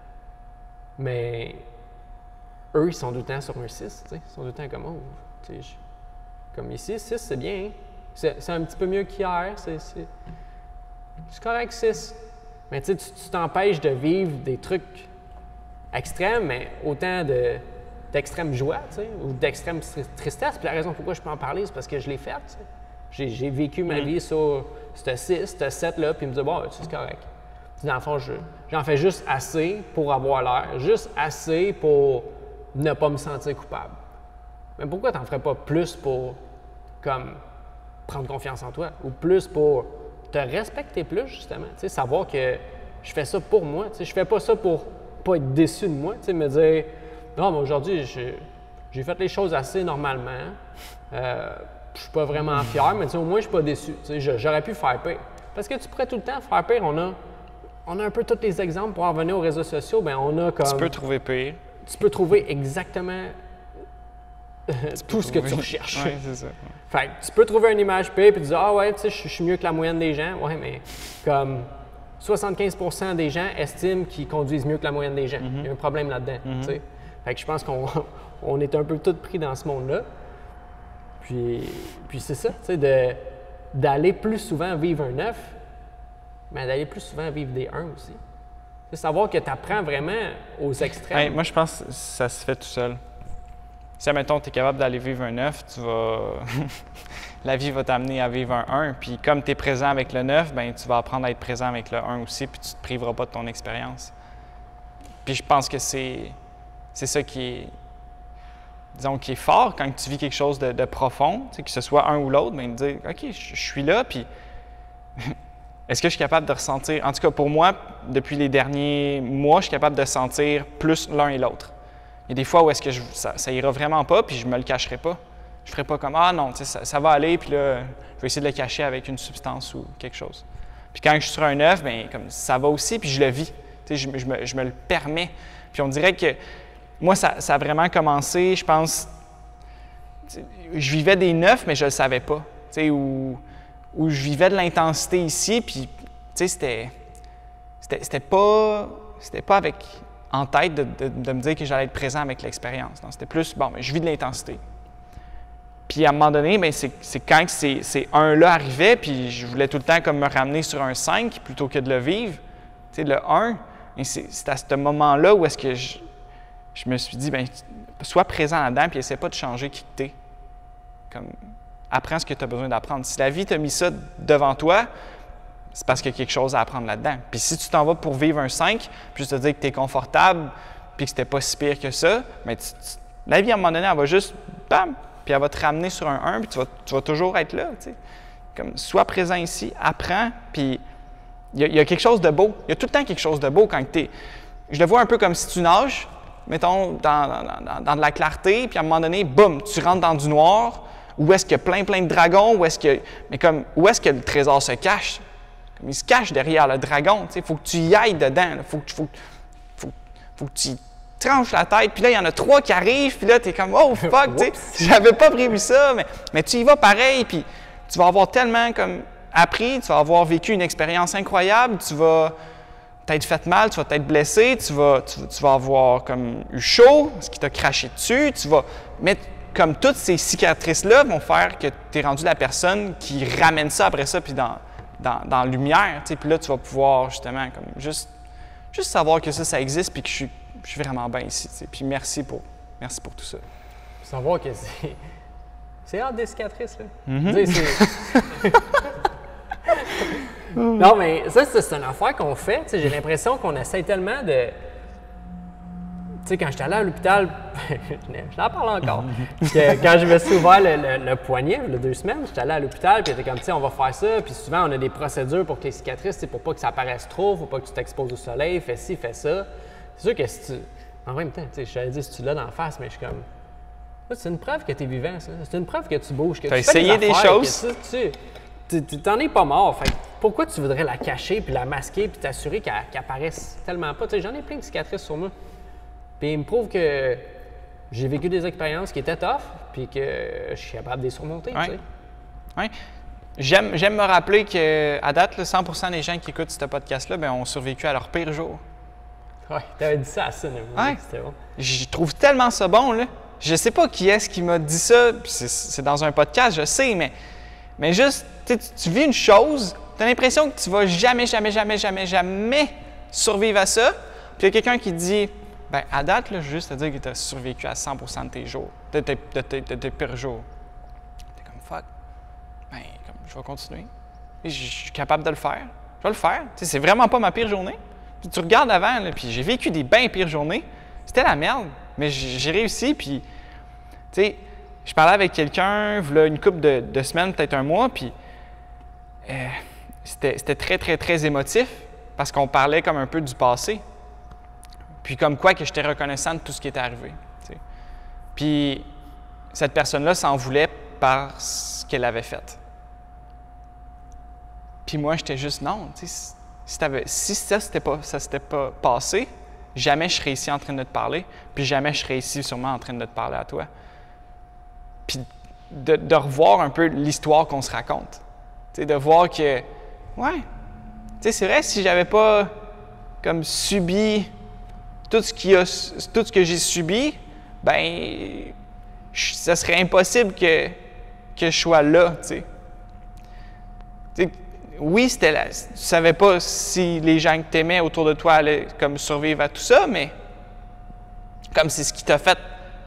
mais eux, ils sont tout le temps sur un six. Tu sais, ils sont tout le temps comme, oh, tu sais, je, comme ici, six, c'est bien. Hein? C'est, c'est un petit peu mieux qu'hier. C'est, c'est, c'est correct, six. Mais tu, tu t'empêches de vivre des trucs extrêmes, mais autant de, d'extrême joie, tu sais, ou d'extrême tristesse. Puis la raison pourquoi je peux en parler, c'est parce que je l'ai fait. Tu sais. J'ai, j'ai vécu ma vie sur ce six, ce sept-là, puis me dire, bon, c'est correct. Puis dans le fond, je, j'en fais juste assez pour avoir l'air, juste assez pour ne pas me sentir coupable. Mais pourquoi t'en ferais pas plus pour, comme, prendre confiance en toi, ou plus pour te respecter plus, justement, tu sais, savoir que je fais ça pour moi, tu sais, je fais pas ça pour pas être déçu de moi, tu sais, me dire, non, mais aujourd'hui, j'ai, j'ai fait les choses assez normalement, euh, je suis pas vraiment fier, mais tu sais, au moins, je suis pas déçu, tu sais, j'aurais pu faire pire. Parce que tu pourrais tout le temps faire pire, on a, on a un peu tous les exemples pour en revenir aux réseaux sociaux, bien, on a comme... Tu peux trouver pire. Tu peux trouver exactement tout ce que tu recherches. Oui, c'est ça. Fait que tu peux trouver une image pire et dire « Ah ouais, tu sais, je suis mieux que la moyenne des gens. » Ouais, mais comme soixante-quinze pour cent des gens estiment qu'ils conduisent mieux que la moyenne des gens. Mm-hmm. Il y a un problème là-dedans, mm-hmm. tu sais. Fait que je pense qu'on on est un peu tous pris dans ce monde-là. Puis, puis c'est ça, tu sais, de, d'aller plus souvent vivre un neuf, mais d'aller plus souvent vivre des un aussi. C'est savoir que tu apprends vraiment aux extrêmes. Hey, moi, je pense que ça se fait tout seul. Si, admettons, tu es capable d'aller vivre un neuf, tu vas... la vie va t'amener à vivre un un. Puis comme tu es présent avec le neuf, ben tu vas apprendre à être présent avec le un aussi, puis tu ne te priveras pas de ton expérience. Puis je pense que c'est, c'est ça qui est, disons, qui est fort quand tu vis quelque chose de, de profond, tu sais, que ce soit un ou l'autre, bien de dire « OK, je, je suis là, puis est-ce que je suis capable de ressentir... » En tout cas, pour moi, depuis les derniers mois, je suis capable de sentir plus l'un et l'autre. Il y a des fois où est-ce que je, ça, ça ira vraiment pas, puis je me le cacherai pas. Je ferai pas comme « Ah non, ça, ça va aller, puis là, je vais essayer de le cacher avec une substance ou quelque chose. » Puis quand je suis sur un œuf, bien, comme ça va aussi, puis je le vis. Je, je, me, je me le permets. Puis on dirait que moi, ça, ça a vraiment commencé, je pense, je vivais des neufs, mais je le savais pas. Où, où je vivais de l'intensité ici, puis c'était, c'était, c'était pas, c'était pas avec... en tête de, de, de me dire que j'allais être présent avec l'expérience. Non, c'était plus, bon, mais je vis de l'intensité. Puis à un moment donné, bien, c'est, c'est quand ces, ces un-là arrivaient, puis je voulais tout le temps comme me ramener sur un cinq plutôt que de le vivre. Tu sais, le un, et c'est, c'est à ce moment-là où est-ce que je, je me suis dit, bien, sois présent là-dedans, puis essaie pas de changer qui tu es. Comme, apprends ce que tu as besoin d'apprendre. Si la vie t'a mis ça devant toi, c'est parce qu'il y a quelque chose à apprendre là-dedans. Puis si tu t'en vas pour vivre un cinq, puis juste te dire que tu es confortable, puis que c'était pas si pire que ça, bien, tu, tu, la vie, à un moment donné, elle va juste, bam, puis elle va te ramener sur un un, puis tu vas, tu vas toujours être là. Tu sais. Comme, sois présent ici, apprends, puis il y, y a quelque chose de beau. Il y a tout le temps quelque chose de beau quand tu es. Je le vois un peu comme si tu nages, mettons, dans, dans, dans, dans de la clarté, puis à un moment donné, boum, tu rentres dans du noir, où est-ce qu'il y a plein, plein de dragons, où est-ce que. Mais comme, où est-ce que le trésor se cache? Comme il se cache derrière le dragon, tu sais. Il faut que tu y ailles dedans. Il faut, faut, faut, faut que tu tranches la tête, puis là, il y en a trois qui arrivent, puis là, tu es comme, oh fuck, tu sais, j'avais pas prévu ça, mais, mais tu y vas pareil, puis tu vas avoir tellement comme appris, tu vas avoir vécu une expérience incroyable, tu vas t'être fait mal, tu vas t'être blessé, tu vas, tu, tu vas avoir comme eu chaud, parce qu'il t'a craché dessus, tu vas mettre, comme toutes ces cicatrices-là vont faire que tu es rendu la personne qui ramène ça après ça, puis dans, dans, dans la lumière, tu sais, puis là, tu vas pouvoir justement comme juste, juste savoir que ça, ça existe, puis que je suis Je suis vraiment bien ici, tu sais. Puis merci pour, merci pour tout ça. Savoir que c'est. C'est hâte des cicatrices, là. Mm-hmm. Tu sais, c'est... Non, mais ça, c'est, c'est une affaire qu'on fait. Tu sais, j'ai l'impression qu'on essaie tellement de. Tu sais, quand j'étais allé à l'hôpital, je n'en parle encore. que, quand je me suis ouvert le, le, le poignet, il y a deux semaines, j'étais allé à l'hôpital, puis j'étais comme, tu sais, on va faire ça. Puis souvent, on a des procédures pour que les cicatrices, c'est pour pas que ça apparaisse trop, faut pas que tu t'exposes au soleil, fais ci, fais ça. C'est sûr que si tu. En même temps, je t'avais dit si tu l'as dans la face, mais je suis comme. C'est une preuve que tu es vivant, ça. C'est une preuve que tu bouges, que tu as fais essayé des, des affaires, choses. Que tu, tu, tu t'en es pas mort. Fait pourquoi tu voudrais la cacher, puis la masquer, puis t'assurer qu'elle, qu'elle apparaisse tellement pas? Tu sais, j'en ai plein de cicatrices sur moi. Puis il me prouve que j'ai vécu des expériences qui étaient tough, puis que je suis capable de les surmonter. Ouais. Tu sais. Oui. J'aime, j'aime me rappeler qu'à date, là, cent pour cent des gens qui écoutent ce podcast-là ben, ont survécu à leur pire jour. Oui, t'avais dit ça à ça, ouais. C'était bon. Je trouve tellement ça bon, là. Je sais pas qui est-ce qui m'a dit ça, puis c'est, c'est dans un podcast, je sais, mais, mais juste, tu, tu vis une chose, tu as l'impression que tu vas jamais, jamais, jamais, jamais, jamais survivre à ça, puis il y a quelqu'un qui dit, ben à date, là, juste à dire que tu as survécu à cent pour cent de tes jours, de tes, de tes, de tes pires jours. T'es comme, fuck, ben, comme, je vais continuer. Et je suis capable de le faire. Je vais le faire. Tu sais, c'est vraiment pas ma pire journée. Puis tu regardes avant, là, puis j'ai vécu des bien pires journées. C'était la merde, mais j'ai réussi. Puis, tu sais, je parlais avec quelqu'un, voilà une couple de, de semaines, peut-être un mois, puis euh, c'était, c'était très, très, très émotif parce qu'on parlait comme un peu du passé. Puis comme quoi que j'étais reconnaissant de tout ce qui était arrivé. Tu sais. Puis cette personne-là s'en voulait par ce qu'elle avait fait. Puis moi, j'étais juste non, tu sais. Si, si ça ne s'était pas, ça s'était pas passé, jamais je serais ici en train de te parler, puis jamais je serais ici sûrement en train de te parler à toi. Puis de, de revoir un peu l'histoire qu'on se raconte. Tu sais, de voir que, ouais, tu sais, c'est vrai, si j'avais pas comme subi tout ce, qui a, tout ce que j'ai subi, ben, je, ça serait impossible que, que je sois là, tu sais. Tu sais, oui, c'était là. Tu ne savais pas si les gens que tu aimais autour de toi allaient comme survivre à tout ça, mais comme c'est ce qui t'a fait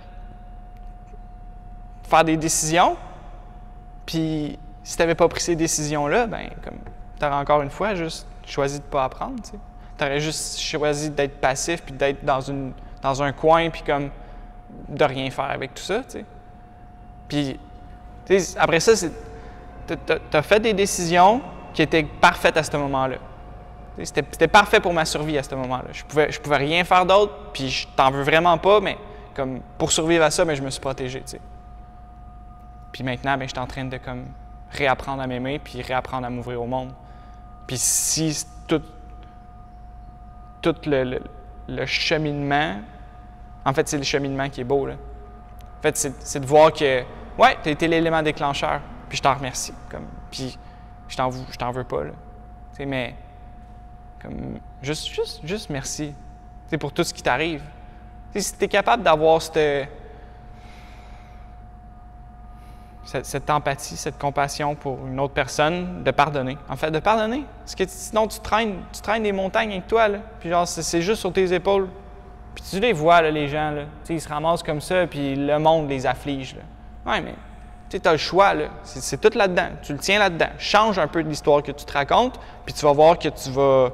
faire des décisions, puis si tu n'avais pas pris ces décisions-là, ben comme tu aurais encore une fois juste choisi de ne pas apprendre. Tu aurais juste choisi d'être passif puis d'être dans, une, dans un coin puis comme de rien faire avec tout ça. T'sais. Puis t'sais, après ça, tu as fait des décisions qui étaient parfaites à ce moment-là. C'était, c'était parfait pour ma survie à ce moment-là. Je pouvais, je pouvais rien faire d'autre, puis je t'en veux vraiment pas, mais comme pour survivre à ça, ben, je me suis protégé. T'sais. Puis maintenant, ben, je suis en train de comme, réapprendre à m'aimer, puis réapprendre à m'ouvrir au monde. Puis si tout, tout le, le, le cheminement, en fait, c'est le cheminement qui est beau. Là. En fait, c'est, c'est de voir que, ouais, tu as été l'élément déclencheur, puis je t'en remercie. Comme, puis je t'en, je t'en veux pas. Là. T'sais, mais comme, juste, juste, juste merci t'sais, pour tout ce qui t'arrive. T'sais, si tu es capable d'avoir cette. cette, cette empathie, cette compassion pour une autre personne, de pardonner. En fait, de pardonner. Parce que sinon, tu traînes, tu traînes des montagnes avec toi, là. Puis genre, c'est juste sur tes épaules. Puis tu les vois, là, les gens, là. Tu sais, ils se ramassent comme ça, puis le monde les afflige, là. Ouais, mais tu sais, tu as le choix, là. C'est, c'est tout là-dedans. Tu le tiens là-dedans. Change un peu de l'histoire que tu te racontes, puis tu vas voir que tu vas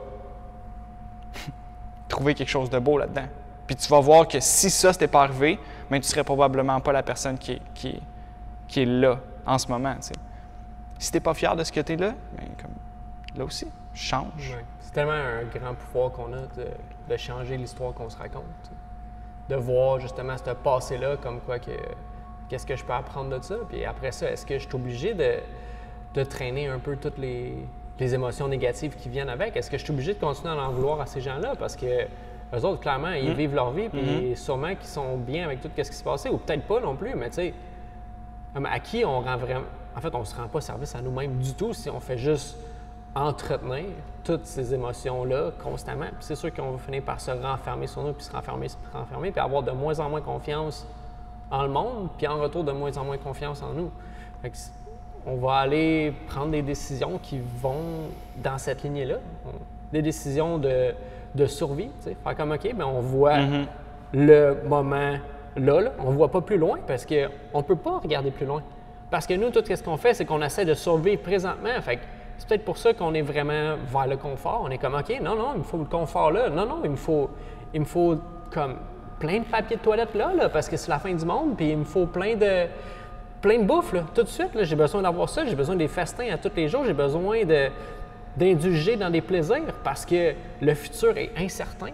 trouver quelque chose de beau là-dedans. Puis tu vas voir que si ça, c'était pas arrivé, bien, tu serais probablement pas la personne qui est, qui est, qui est là, en ce moment, tu sais. Si t'es pas fier de ce que tu es là, bien, comme là aussi, change. Ouais. C'est tellement un grand pouvoir qu'on a de, de changer l'histoire qu'on se raconte. T'sais. De voir justement ce passé-là comme quoi que qu'est-ce que je peux apprendre de ça. Puis après ça, est-ce que je suis obligé de, de traîner un peu toutes les, les émotions négatives qui viennent avec? Est-ce que je suis obligé de continuer à en vouloir à ces gens-là? Parce que eux autres, clairement, ils mmh. vivent leur vie, puis mmh. sûrement qu'ils sont bien avec tout ce qui se passait, ou peut-être pas non plus, mais tu sais, à qui on rend vraiment... En fait, on ne se rend pas service à nous-mêmes du tout si on fait juste entretenir toutes ces émotions-là constamment. Puis c'est sûr qu'on va finir par se renfermer sur nous, puis se renfermer, se renfermer, puis avoir de moins en moins confiance en le monde, puis en retour de moins en moins confiance en nous. Fait que on va aller prendre des décisions qui vont dans cette lignée-là. Des décisions de, de survie, tu sais. Faire comme, OK, bien, on voit mm-hmm. le moment là, là, on ne voit pas plus loin parce qu'on ne peut pas regarder plus loin. Parce que nous, tout ce qu'on fait, c'est qu'on essaie de survivre présentement. Fait que c'est peut-être pour ça qu'on est vraiment vers le confort. On est comme, OK, non, non, il me faut le confort là. Non, non, il me faut, il me faut comme plein de papier de toilette là, là parce que c'est la fin du monde. Puis il me faut plein de, plein de bouffe là, tout de suite. Là, j'ai besoin d'avoir ça. J'ai besoin des festins à tous les jours. J'ai besoin de, d'indulger dans des plaisirs parce que le futur est incertain.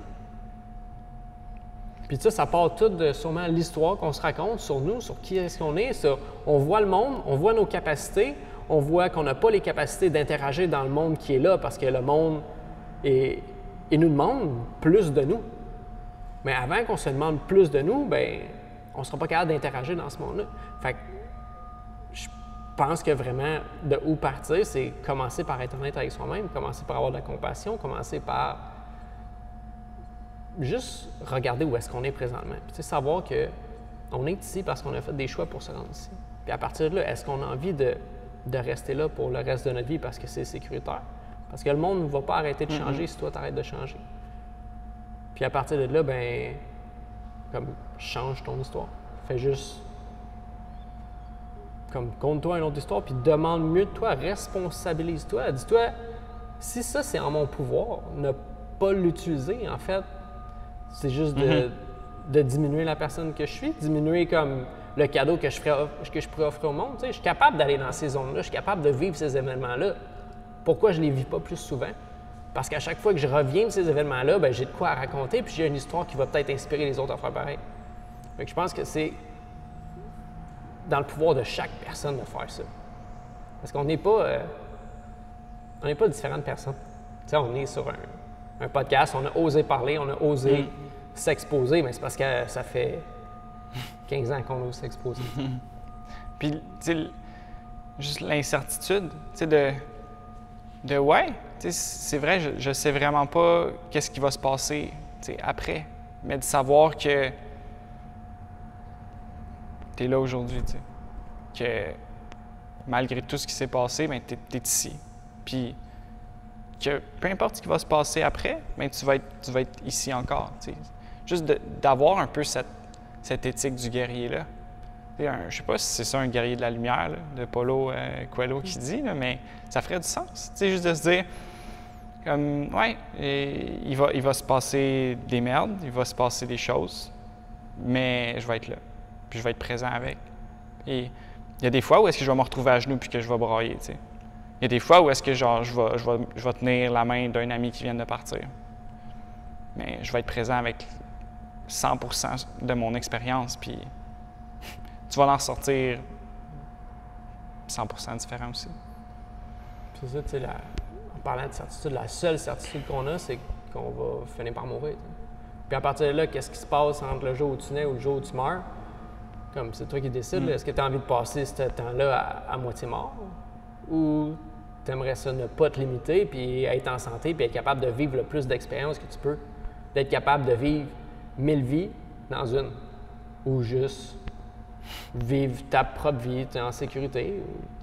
Puis ça, ça part tout de sûrement l'histoire qu'on se raconte sur nous, sur qui est-ce qu'on est. Sur, on voit le monde, on voit nos capacités, on voit qu'on n'a pas les capacités d'interagir dans le monde qui est là parce que le monde est, il nous demande plus de nous. Mais avant qu'on se demande plus de nous, bien, on ne sera pas capable d'interagir dans ce monde-là. Fait que je pense que vraiment, de où partir, c'est commencer par être honnête avec soi-même, commencer par avoir de la compassion, commencer par juste regarder où est-ce qu'on est présentement. Puis, tu sais, savoir qu'on est ici parce qu'on a fait des choix pour se rendre ici. Puis à partir de là, est-ce qu'on a envie de, de rester là pour le reste de notre vie parce que c'est sécuritaire? Parce que le monde ne va pas arrêter de changer mm-hmm. si toi, tu arrêtes de changer. Puis à partir de là, ben comme change ton histoire. Fais juste comme conte-toi une autre histoire, puis demande mieux de toi, responsabilise-toi. Dis-toi, si ça, c'est en mon pouvoir, ne pas l'utiliser, en fait, c'est juste de, mm-hmm. de diminuer la personne que je suis, diminuer comme le cadeau que je, ferais, que je pourrais offrir au monde. Tu sais, je suis capable d'aller dans ces zones-là, je suis capable de vivre ces événements-là. Pourquoi je ne les vis pas plus souvent? Parce qu'à chaque fois que je reviens de ces événements-là, bien, j'ai de quoi à raconter, puis j'ai une histoire qui va peut-être inspirer les autres à faire pareil. Fait que je pense que c'est dans le pouvoir de chaque personne de faire ça. Parce qu'on n'est pas, euh, on n'est pas différentes personnes. Tu sais, on est sur un, un podcast, on a osé parler, on a osé mm. s'exposer, mais c'est parce que ça fait quinze ans qu'on ose s'exposer. Puis, tu sais, juste l'incertitude, tu sais, de, de ouais, tu sais, c'est vrai, je, je sais vraiment pas qu'est-ce qui va se passer, tu sais, après, mais de savoir que tu es là aujourd'hui, tu sais, que malgré tout ce qui s'est passé, bien, tu es ici. Puis que peu importe ce qui va se passer après, bien, tu vas être, tu vas être ici encore, tu sais. Juste de, d'avoir un peu cette, cette éthique du guerrier-là. Un, je sais pas si c'est ça un guerrier de la lumière, là, de Paulo euh, Coelho qui dit, là, mais ça ferait du sens. Tu sais, juste de se dire, comme, ouais, et, il, va, il va se passer des merdes, il va se passer des choses, mais je vais être là, puis je vais être présent avec. Et il y a des fois où est-ce que je vais me retrouver à genoux puis que je vais brailler, tu sais. Il y a des fois où est-ce que genre, je, vais, je, vais, je vais tenir la main d'un ami qui vient de partir. Mais je vais être présent avec cent pour cent de mon expérience, puis tu vas en sortir cent pour cent différent aussi. C'est ça, tu sais, la... en parlant de certitude, la seule certitude qu'on a, c'est qu'on va finir par mourir. T'sais. Puis à partir de là, qu'est-ce qui se passe entre le jour où tu nais ou le jour où tu meurs? Comme c'est toi qui décides, mm. est-ce que tu as envie de passer ce temps-là à, à moitié mort? Ou tu aimerais ça ne pas te limiter, puis être en santé, puis être capable de vivre le plus d'expériences que tu peux? D'être capable de vivre mille vies dans une, ou juste vivre ta propre vie, tu es en sécurité.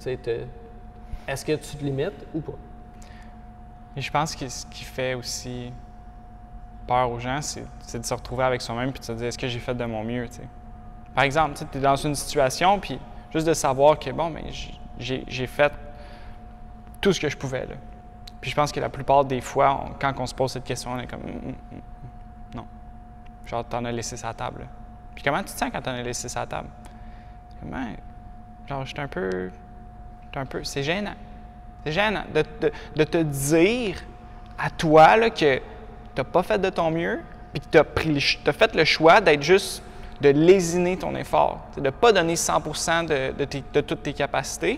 Est-ce que tu te limites ou pas? Et je pense que ce qui fait aussi peur aux gens, c'est de se retrouver avec soi-même et de se dire, est-ce que j'ai fait de mon mieux? T'sais? Par exemple, tu es dans une situation, puis juste de savoir que, bon, ben, j'ai fait tout ce que je pouvais. Là. Puis je pense que la plupart des fois, on, quand on se pose cette question, on est comme, mm, mm, mm, non. Genre, t'en as laissé sa table. Là. Puis comment tu te sens quand t'en as laissé sa table? Comment? Genre, j'étais un peu. J'étais un peu. C'est gênant. C'est gênant de, de, de te dire à toi là, que t'as pas fait de ton mieux, puis que t'as pris, t'as fait le choix d'être juste. De lésiner ton effort, de ne pas donner cent pour cent de, de, tes, de toutes tes capacités.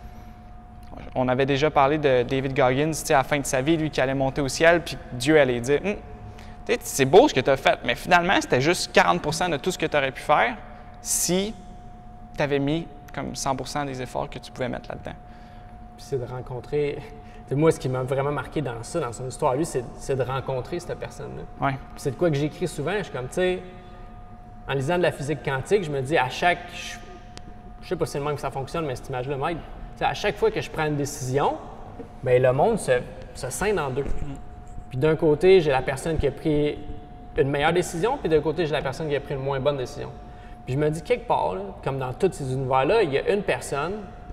On avait déjà parlé de David Goggins, à la fin de sa vie, lui qui allait monter au ciel, puis Dieu allait dire hm, « c'est beau ce que tu as fait, mais finalement, c'était juste quarante pour cent de tout ce que tu aurais pu faire si tu avais mis comme cent pour cent des efforts que tu pouvais mettre là-dedans. » Puis c'est de rencontrer... Moi, ce qui m'a vraiment marqué dans ça, dans son histoire, lui, c'est de rencontrer cette personne-là. Ouais. Puis c'est de quoi que j'écris souvent, je suis comme, tu sais... En lisant de la physique quantique, je me dis à chaque. Je ne sais pas si c'est le même que ça fonctionne, mais cette image-là m'aide. À chaque fois que je prends une décision, bien, le monde se, se scinde en deux. Puis d'un côté, j'ai la personne qui a pris une meilleure décision, puis d'un côté, j'ai la personne qui a pris une moins bonne décision. Puis je me dis, quelque part, là, comme dans tous ces univers-là, il y a une personne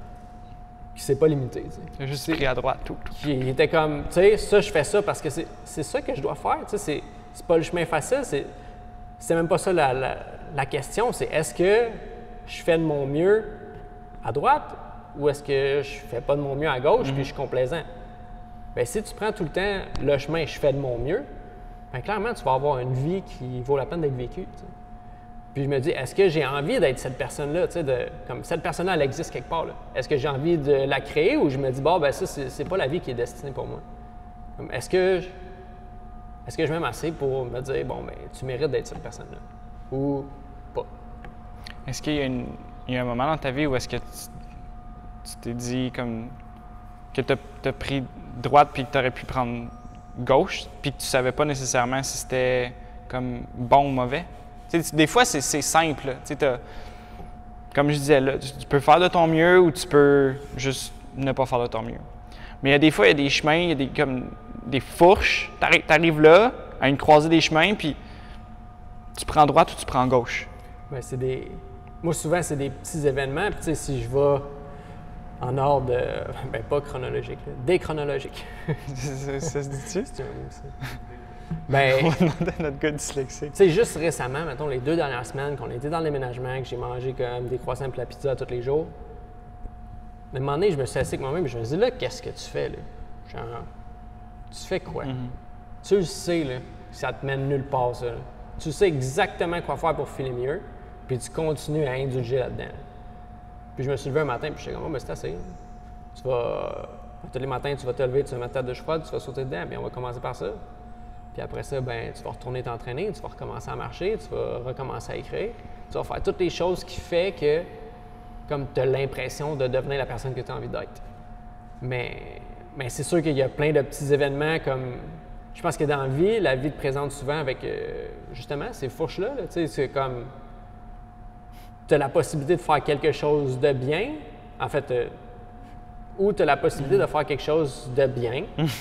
qui ne s'est pas limitée. Il a juste pris à droite tout. tout. Qui était comme, tu sais, ça, je fais ça parce que c'est ça que je dois faire. C'est pas le chemin facile, c'est. C'est même pas ça la, la, la question, c'est est-ce que je fais de mon mieux à droite ou est-ce que je fais pas de mon mieux à gauche mm-hmm. puis je suis complaisant? Bien, si tu prends tout le temps le chemin je fais de mon mieux, bien, clairement, tu vas avoir une vie qui vaut la peine d'être vécue. T'sais. Puis je me dis, est-ce que j'ai envie d'être cette personne-là? Comme cette personne-là, elle existe quelque part. Est-ce que j'ai envie de la créer ou je me dis, bon, ben ça, c'est pas la vie qui est destinée pour moi? Est-ce que. Je, Est-ce que je m'aime assez pour me dire, bon, ben tu mérites d'être cette personne-là? Ou pas? Est-ce qu'il y a, une, il y a un moment dans ta vie où est-ce que tu, tu t'es dit comme que tu as pris droite puis que tu aurais pu prendre gauche puis que tu savais pas nécessairement si c'était comme bon ou mauvais? Tu sais, des fois, c'est simple. Tu sais, comme je disais, là, tu peux faire de ton mieux ou tu peux juste ne pas faire de ton mieux. Mais il y a des fois, il y a des chemins, il y a des, comme, des fourches. Tu arrives là, à une croisée des chemins, puis tu prends droite ou tu prends gauche. Bien, c'est des... Moi, souvent, c'est des petits événements. Puis, tu sais, si je vais en ordre, ben pas chronologique, là, déchronologique. ça, ça se dit-tu? C'est un mot, ça. Ben, on va demander à notre gars dyslexique. Tu sais, juste récemment, mettons, les deux dernières semaines, qu'on était dans le déménagement, que j'ai mangé comme des croissants et la pizza tous les jours. À un moment donné, je me suis assis avec moi-même et je me suis dit, là, qu'est-ce que tu fais, là? Genre, tu fais quoi? Mm-hmm. Tu le sais, là, que ça te mène nulle part, ça. Là. Tu sais exactement quoi faire pour filer mieux, puis tu continues à indulger là-dedans. Puis je me suis levé un matin, puis je suis comme, oh, ben c'est assez. Là. Tu vas, tous les matins, tu vas te lever, tu vas mettre ta douche froide, tu vas sauter dedans, puis on va commencer par ça. Puis après ça, ben, tu vas retourner t'entraîner, tu vas recommencer à marcher, tu vas recommencer à écrire. Tu vas faire toutes les choses qui font que, comme tu as l'impression de devenir la personne que tu as envie d'être. Mais, mais c'est sûr qu'il y a plein de petits événements comme... Je pense que dans la vie, la vie te présente souvent avec, euh, justement, ces fourches-là. Là, tu sais, c'est comme... Tu as la possibilité de faire quelque chose de bien. En fait, euh, ou tu as la possibilité de faire quelque chose de bien.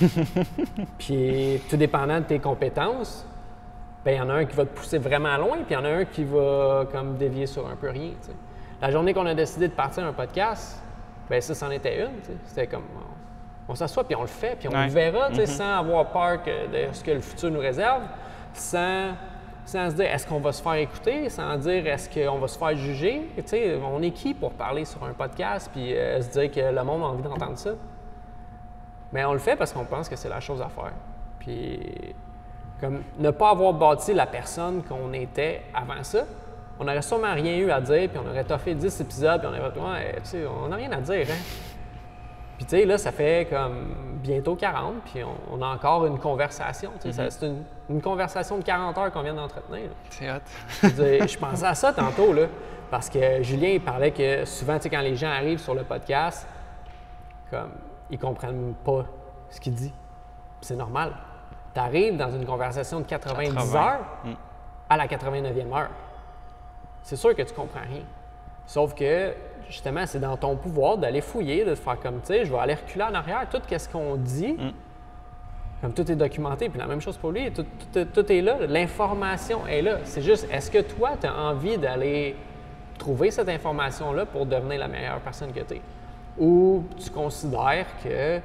Puis, tout dépendant de tes compétences, bien, il y en a un qui va te pousser vraiment loin, puis il y en a un qui va comme dévier sur un peu rien. Tu sais. La journée qu'on a décidé de partir un podcast, bien, ça, c'en était une. Tu sais. C'était comme, on, on s'assoit, puis on le fait, puis on ouais. le verra, tu sais, mm-hmm. sans avoir peur que, de ce que le futur nous réserve, sans, sans se dire, est-ce qu'on va se faire écouter, sans dire, est-ce qu'on va se faire juger. Tu sais, on est qui pour parler sur un podcast, puis euh, se dire que le monde a envie d'entendre ça? Mais on le fait parce qu'on pense que c'est la chose à faire. Puis, comme ne pas avoir bâti la personne qu'on était avant ça, on n'aurait sûrement rien eu à dire, puis on aurait toffé dix épisodes, puis on aurait dit, ouais, tu sais, on n'a rien à dire, hein? Puis, tu sais, là, ça fait comme bientôt quarante, puis on, on a encore une conversation. Tu sais, mm-hmm. c'est une, une conversation de quarante heures qu'on vient d'entretenir. C'est hot. je, dire, je pensais à ça tantôt, là, parce que Julien, il parlait que souvent, tu sais, quand les gens arrivent sur le podcast, comme, ils comprennent pas ce qu'il dit. C'est normal. Tu arrives dans une conversation de quatre-vingt-dix heures mm. à la quatre-vingt-neuvième heure. C'est sûr que tu comprends rien. Sauf que, justement, c'est dans ton pouvoir d'aller fouiller, de te faire comme, tu sais, je vais aller reculer en arrière, tout ce qu'on dit, mm. comme tout est documenté, puis la même chose pour lui, tout, tout, tout est là, l'information est là. C'est juste, est-ce que toi, tu as envie d'aller trouver cette information-là pour devenir la meilleure personne que tu es? Ou tu considères que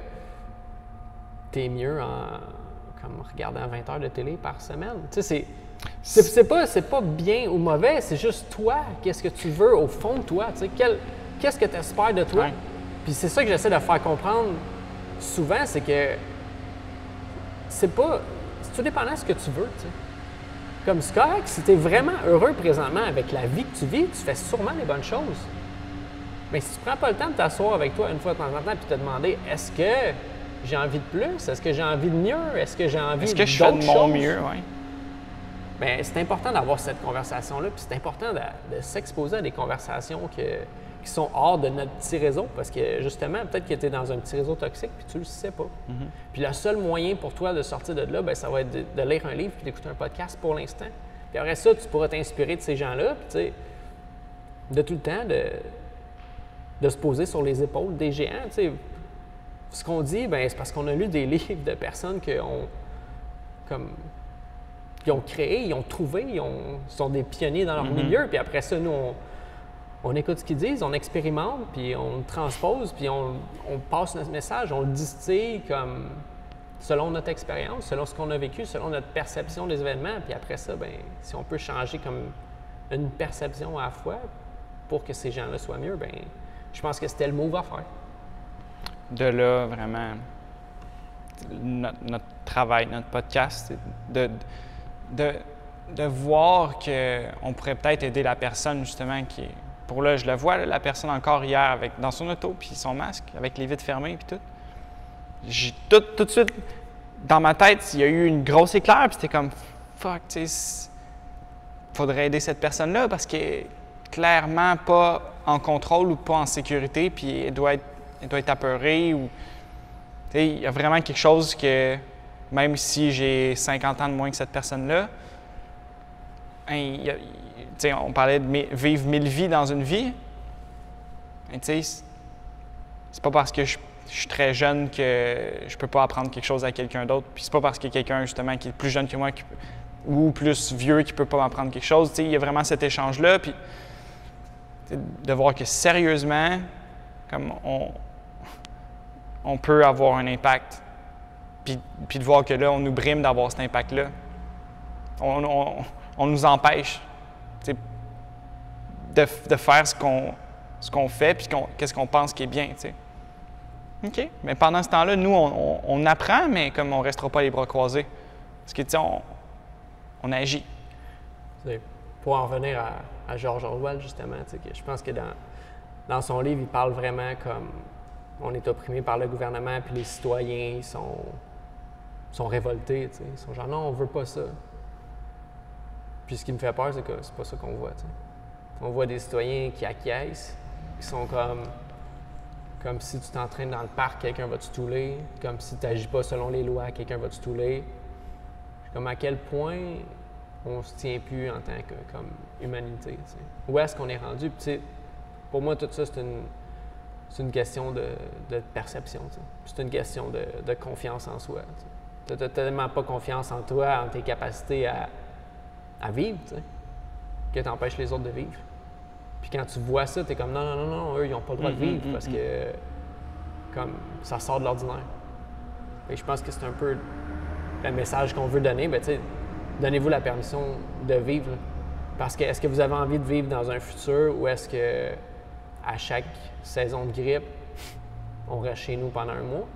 tu es mieux en comme regardant vingt heures de télé par semaine? Tu sais, c'est... C'est, c'est, pas, c'est pas bien ou mauvais, c'est juste toi, qu'est-ce que tu veux au fond de toi, tu sais, quel, qu'est-ce que tu espères de toi. Ouais. Puis c'est ça que j'essaie de faire comprendre souvent, c'est que c'est pas, c'est tout dépendant de ce que tu veux, tu sais. Comme c'est correct, si tu es vraiment heureux présentement avec la vie que tu vis, tu fais sûrement les bonnes choses. Mais si tu prends pas le temps de t'asseoir avec toi une fois de temps en temps et te demander, est-ce que j'ai envie de plus? Est-ce que j'ai envie de mieux? Est-ce que j'ai envie Est-ce que d'autres je fais de mon choses? mieux, oui. Bien, c'est important d'avoir cette conversation-là, puis c'est important de, de s'exposer à des conversations que, qui sont hors de notre petit réseau, parce que justement, peut-être que tu es dans un petit réseau toxique, puis tu le sais pas. Mm-hmm. Puis le seul moyen pour toi de sortir de là, bien, ça va être de, de lire un livre puis d'écouter un podcast pour l'instant. Puis après ça, tu pourras t'inspirer de ces gens-là, puis tu sais, de tout le temps, de, de se poser sur les épaules des géants, tu sais. Ce qu'on dit, bien, c'est parce qu'on a lu des livres de personnes qui ont, comme... Ils ont créé, ils ont trouvé, ils ont, sont des pionniers dans leur mm-hmm. milieu. Puis après ça, nous, on, on écoute ce qu'ils disent, on expérimente, puis on le transpose, puis on, on passe notre message, on le distille comme selon notre expérience, selon ce qu'on a vécu, selon notre perception des événements. Puis après ça, bien, si on peut changer comme une perception à la fois pour que ces gens-là soient mieux, bien, je pense que c'était le move à faire. De là, vraiment, notre, notre travail, notre podcast, de... De, de voir qu'on pourrait peut-être aider la personne, justement, qui est... Pour là, je le vois, là, la personne encore hier, avec, dans son auto, puis son masque, avec les vitres fermées, puis tout. J'ai tout, tout de suite, dans ma tête, il y a eu une grosse éclair, puis c'était comme, fuck, tu sais, faudrait aider cette personne-là, parce qu'elle est clairement pas en contrôle ou pas en sécurité, puis elle doit être, elle doit être apeurée, ou... Tu sais, il y a vraiment quelque chose que... Même si j'ai cinquante ans de moins que cette personne-là, hein, y a, y, on parlait de mi- vivre mille vies dans une vie. Hein, c'est pas parce que je, je suis très jeune que je peux pas apprendre quelque chose à quelqu'un d'autre. Puis c'est pas parce qu'il y a quelqu'un justement qui est plus jeune que moi qui, ou plus vieux qui peut pas m'apprendre quelque chose. Il y a vraiment cet échange-là. Puis de voir que sérieusement, comme on, on peut avoir un impact. Puis, puis de voir que là, on nous brime d'avoir cet impact-là. On, on, on nous empêche de, de faire ce qu'on, ce qu'on fait puis qu'on, qu'est-ce qu'on pense qui est bien. T'sais. OK. Mais pendant ce temps-là, nous, on, on, on apprend, mais comme on ne restera pas les bras croisés. Parce que, tu sais, on, on agit. Pour en revenir à, à George Orwell, justement, que je pense que dans, dans son livre, il parle vraiment comme on est opprimé par le gouvernement puis les citoyens, ils sont... sont révoltés, tu sais. Ils sont genre, non, on veut pas ça. Puis ce qui me fait peur, c'est que c'est pas ça qu'on voit, tu sais. On voit des citoyens qui acquiescent, qui sont comme, comme si tu t'entraînes dans le parc, quelqu'un va te stouler, comme si tu n'agis pas selon les lois, quelqu'un va te stouler. Comme à quel point on se tient plus en tant que comme humanité, tu sais. Où est-ce qu'on est rendu? Puis, tu sais, pour moi, tout ça, c'est une, c'est une question de, de perception, tu sais. C'est une question de, de confiance en soi, tu sais. Tu n'as tellement pas confiance en toi, en tes capacités à, à vivre, tu sais, que tu empêches les autres de vivre. Puis quand tu vois ça, tu es comme non, non, non, non, eux, ils n'ont pas le droit de vivre parce que comme ça sort de l'ordinaire. Et je pense que c'est un peu le message qu'on veut donner. Bien, tu sais, donnez-vous la permission de vivre. Là. Parce que est-ce que vous avez envie de vivre dans un futur ou est-ce que à chaque saison de grippe, on reste chez nous pendant un mois?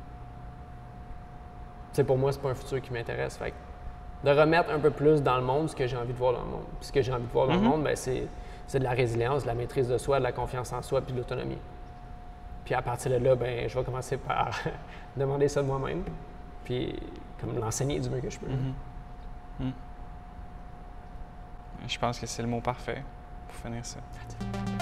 T'sais, pour moi, c'est pas un futur qui m'intéresse. Fait que de remettre un peu plus dans le monde ce que j'ai envie de voir dans le monde. Puis ce que j'ai envie de voir dans mm-hmm. le monde, bien, c'est, c'est de la résilience, de la maîtrise de soi, de la confiance en soi puis de l'autonomie. Puis à partir de là, bien, je vais commencer par demander ça de moi-même, puis comme l'enseigner du mieux que je peux. Mm-hmm. Mm. Je pense que c'est le mot parfait pour finir ça.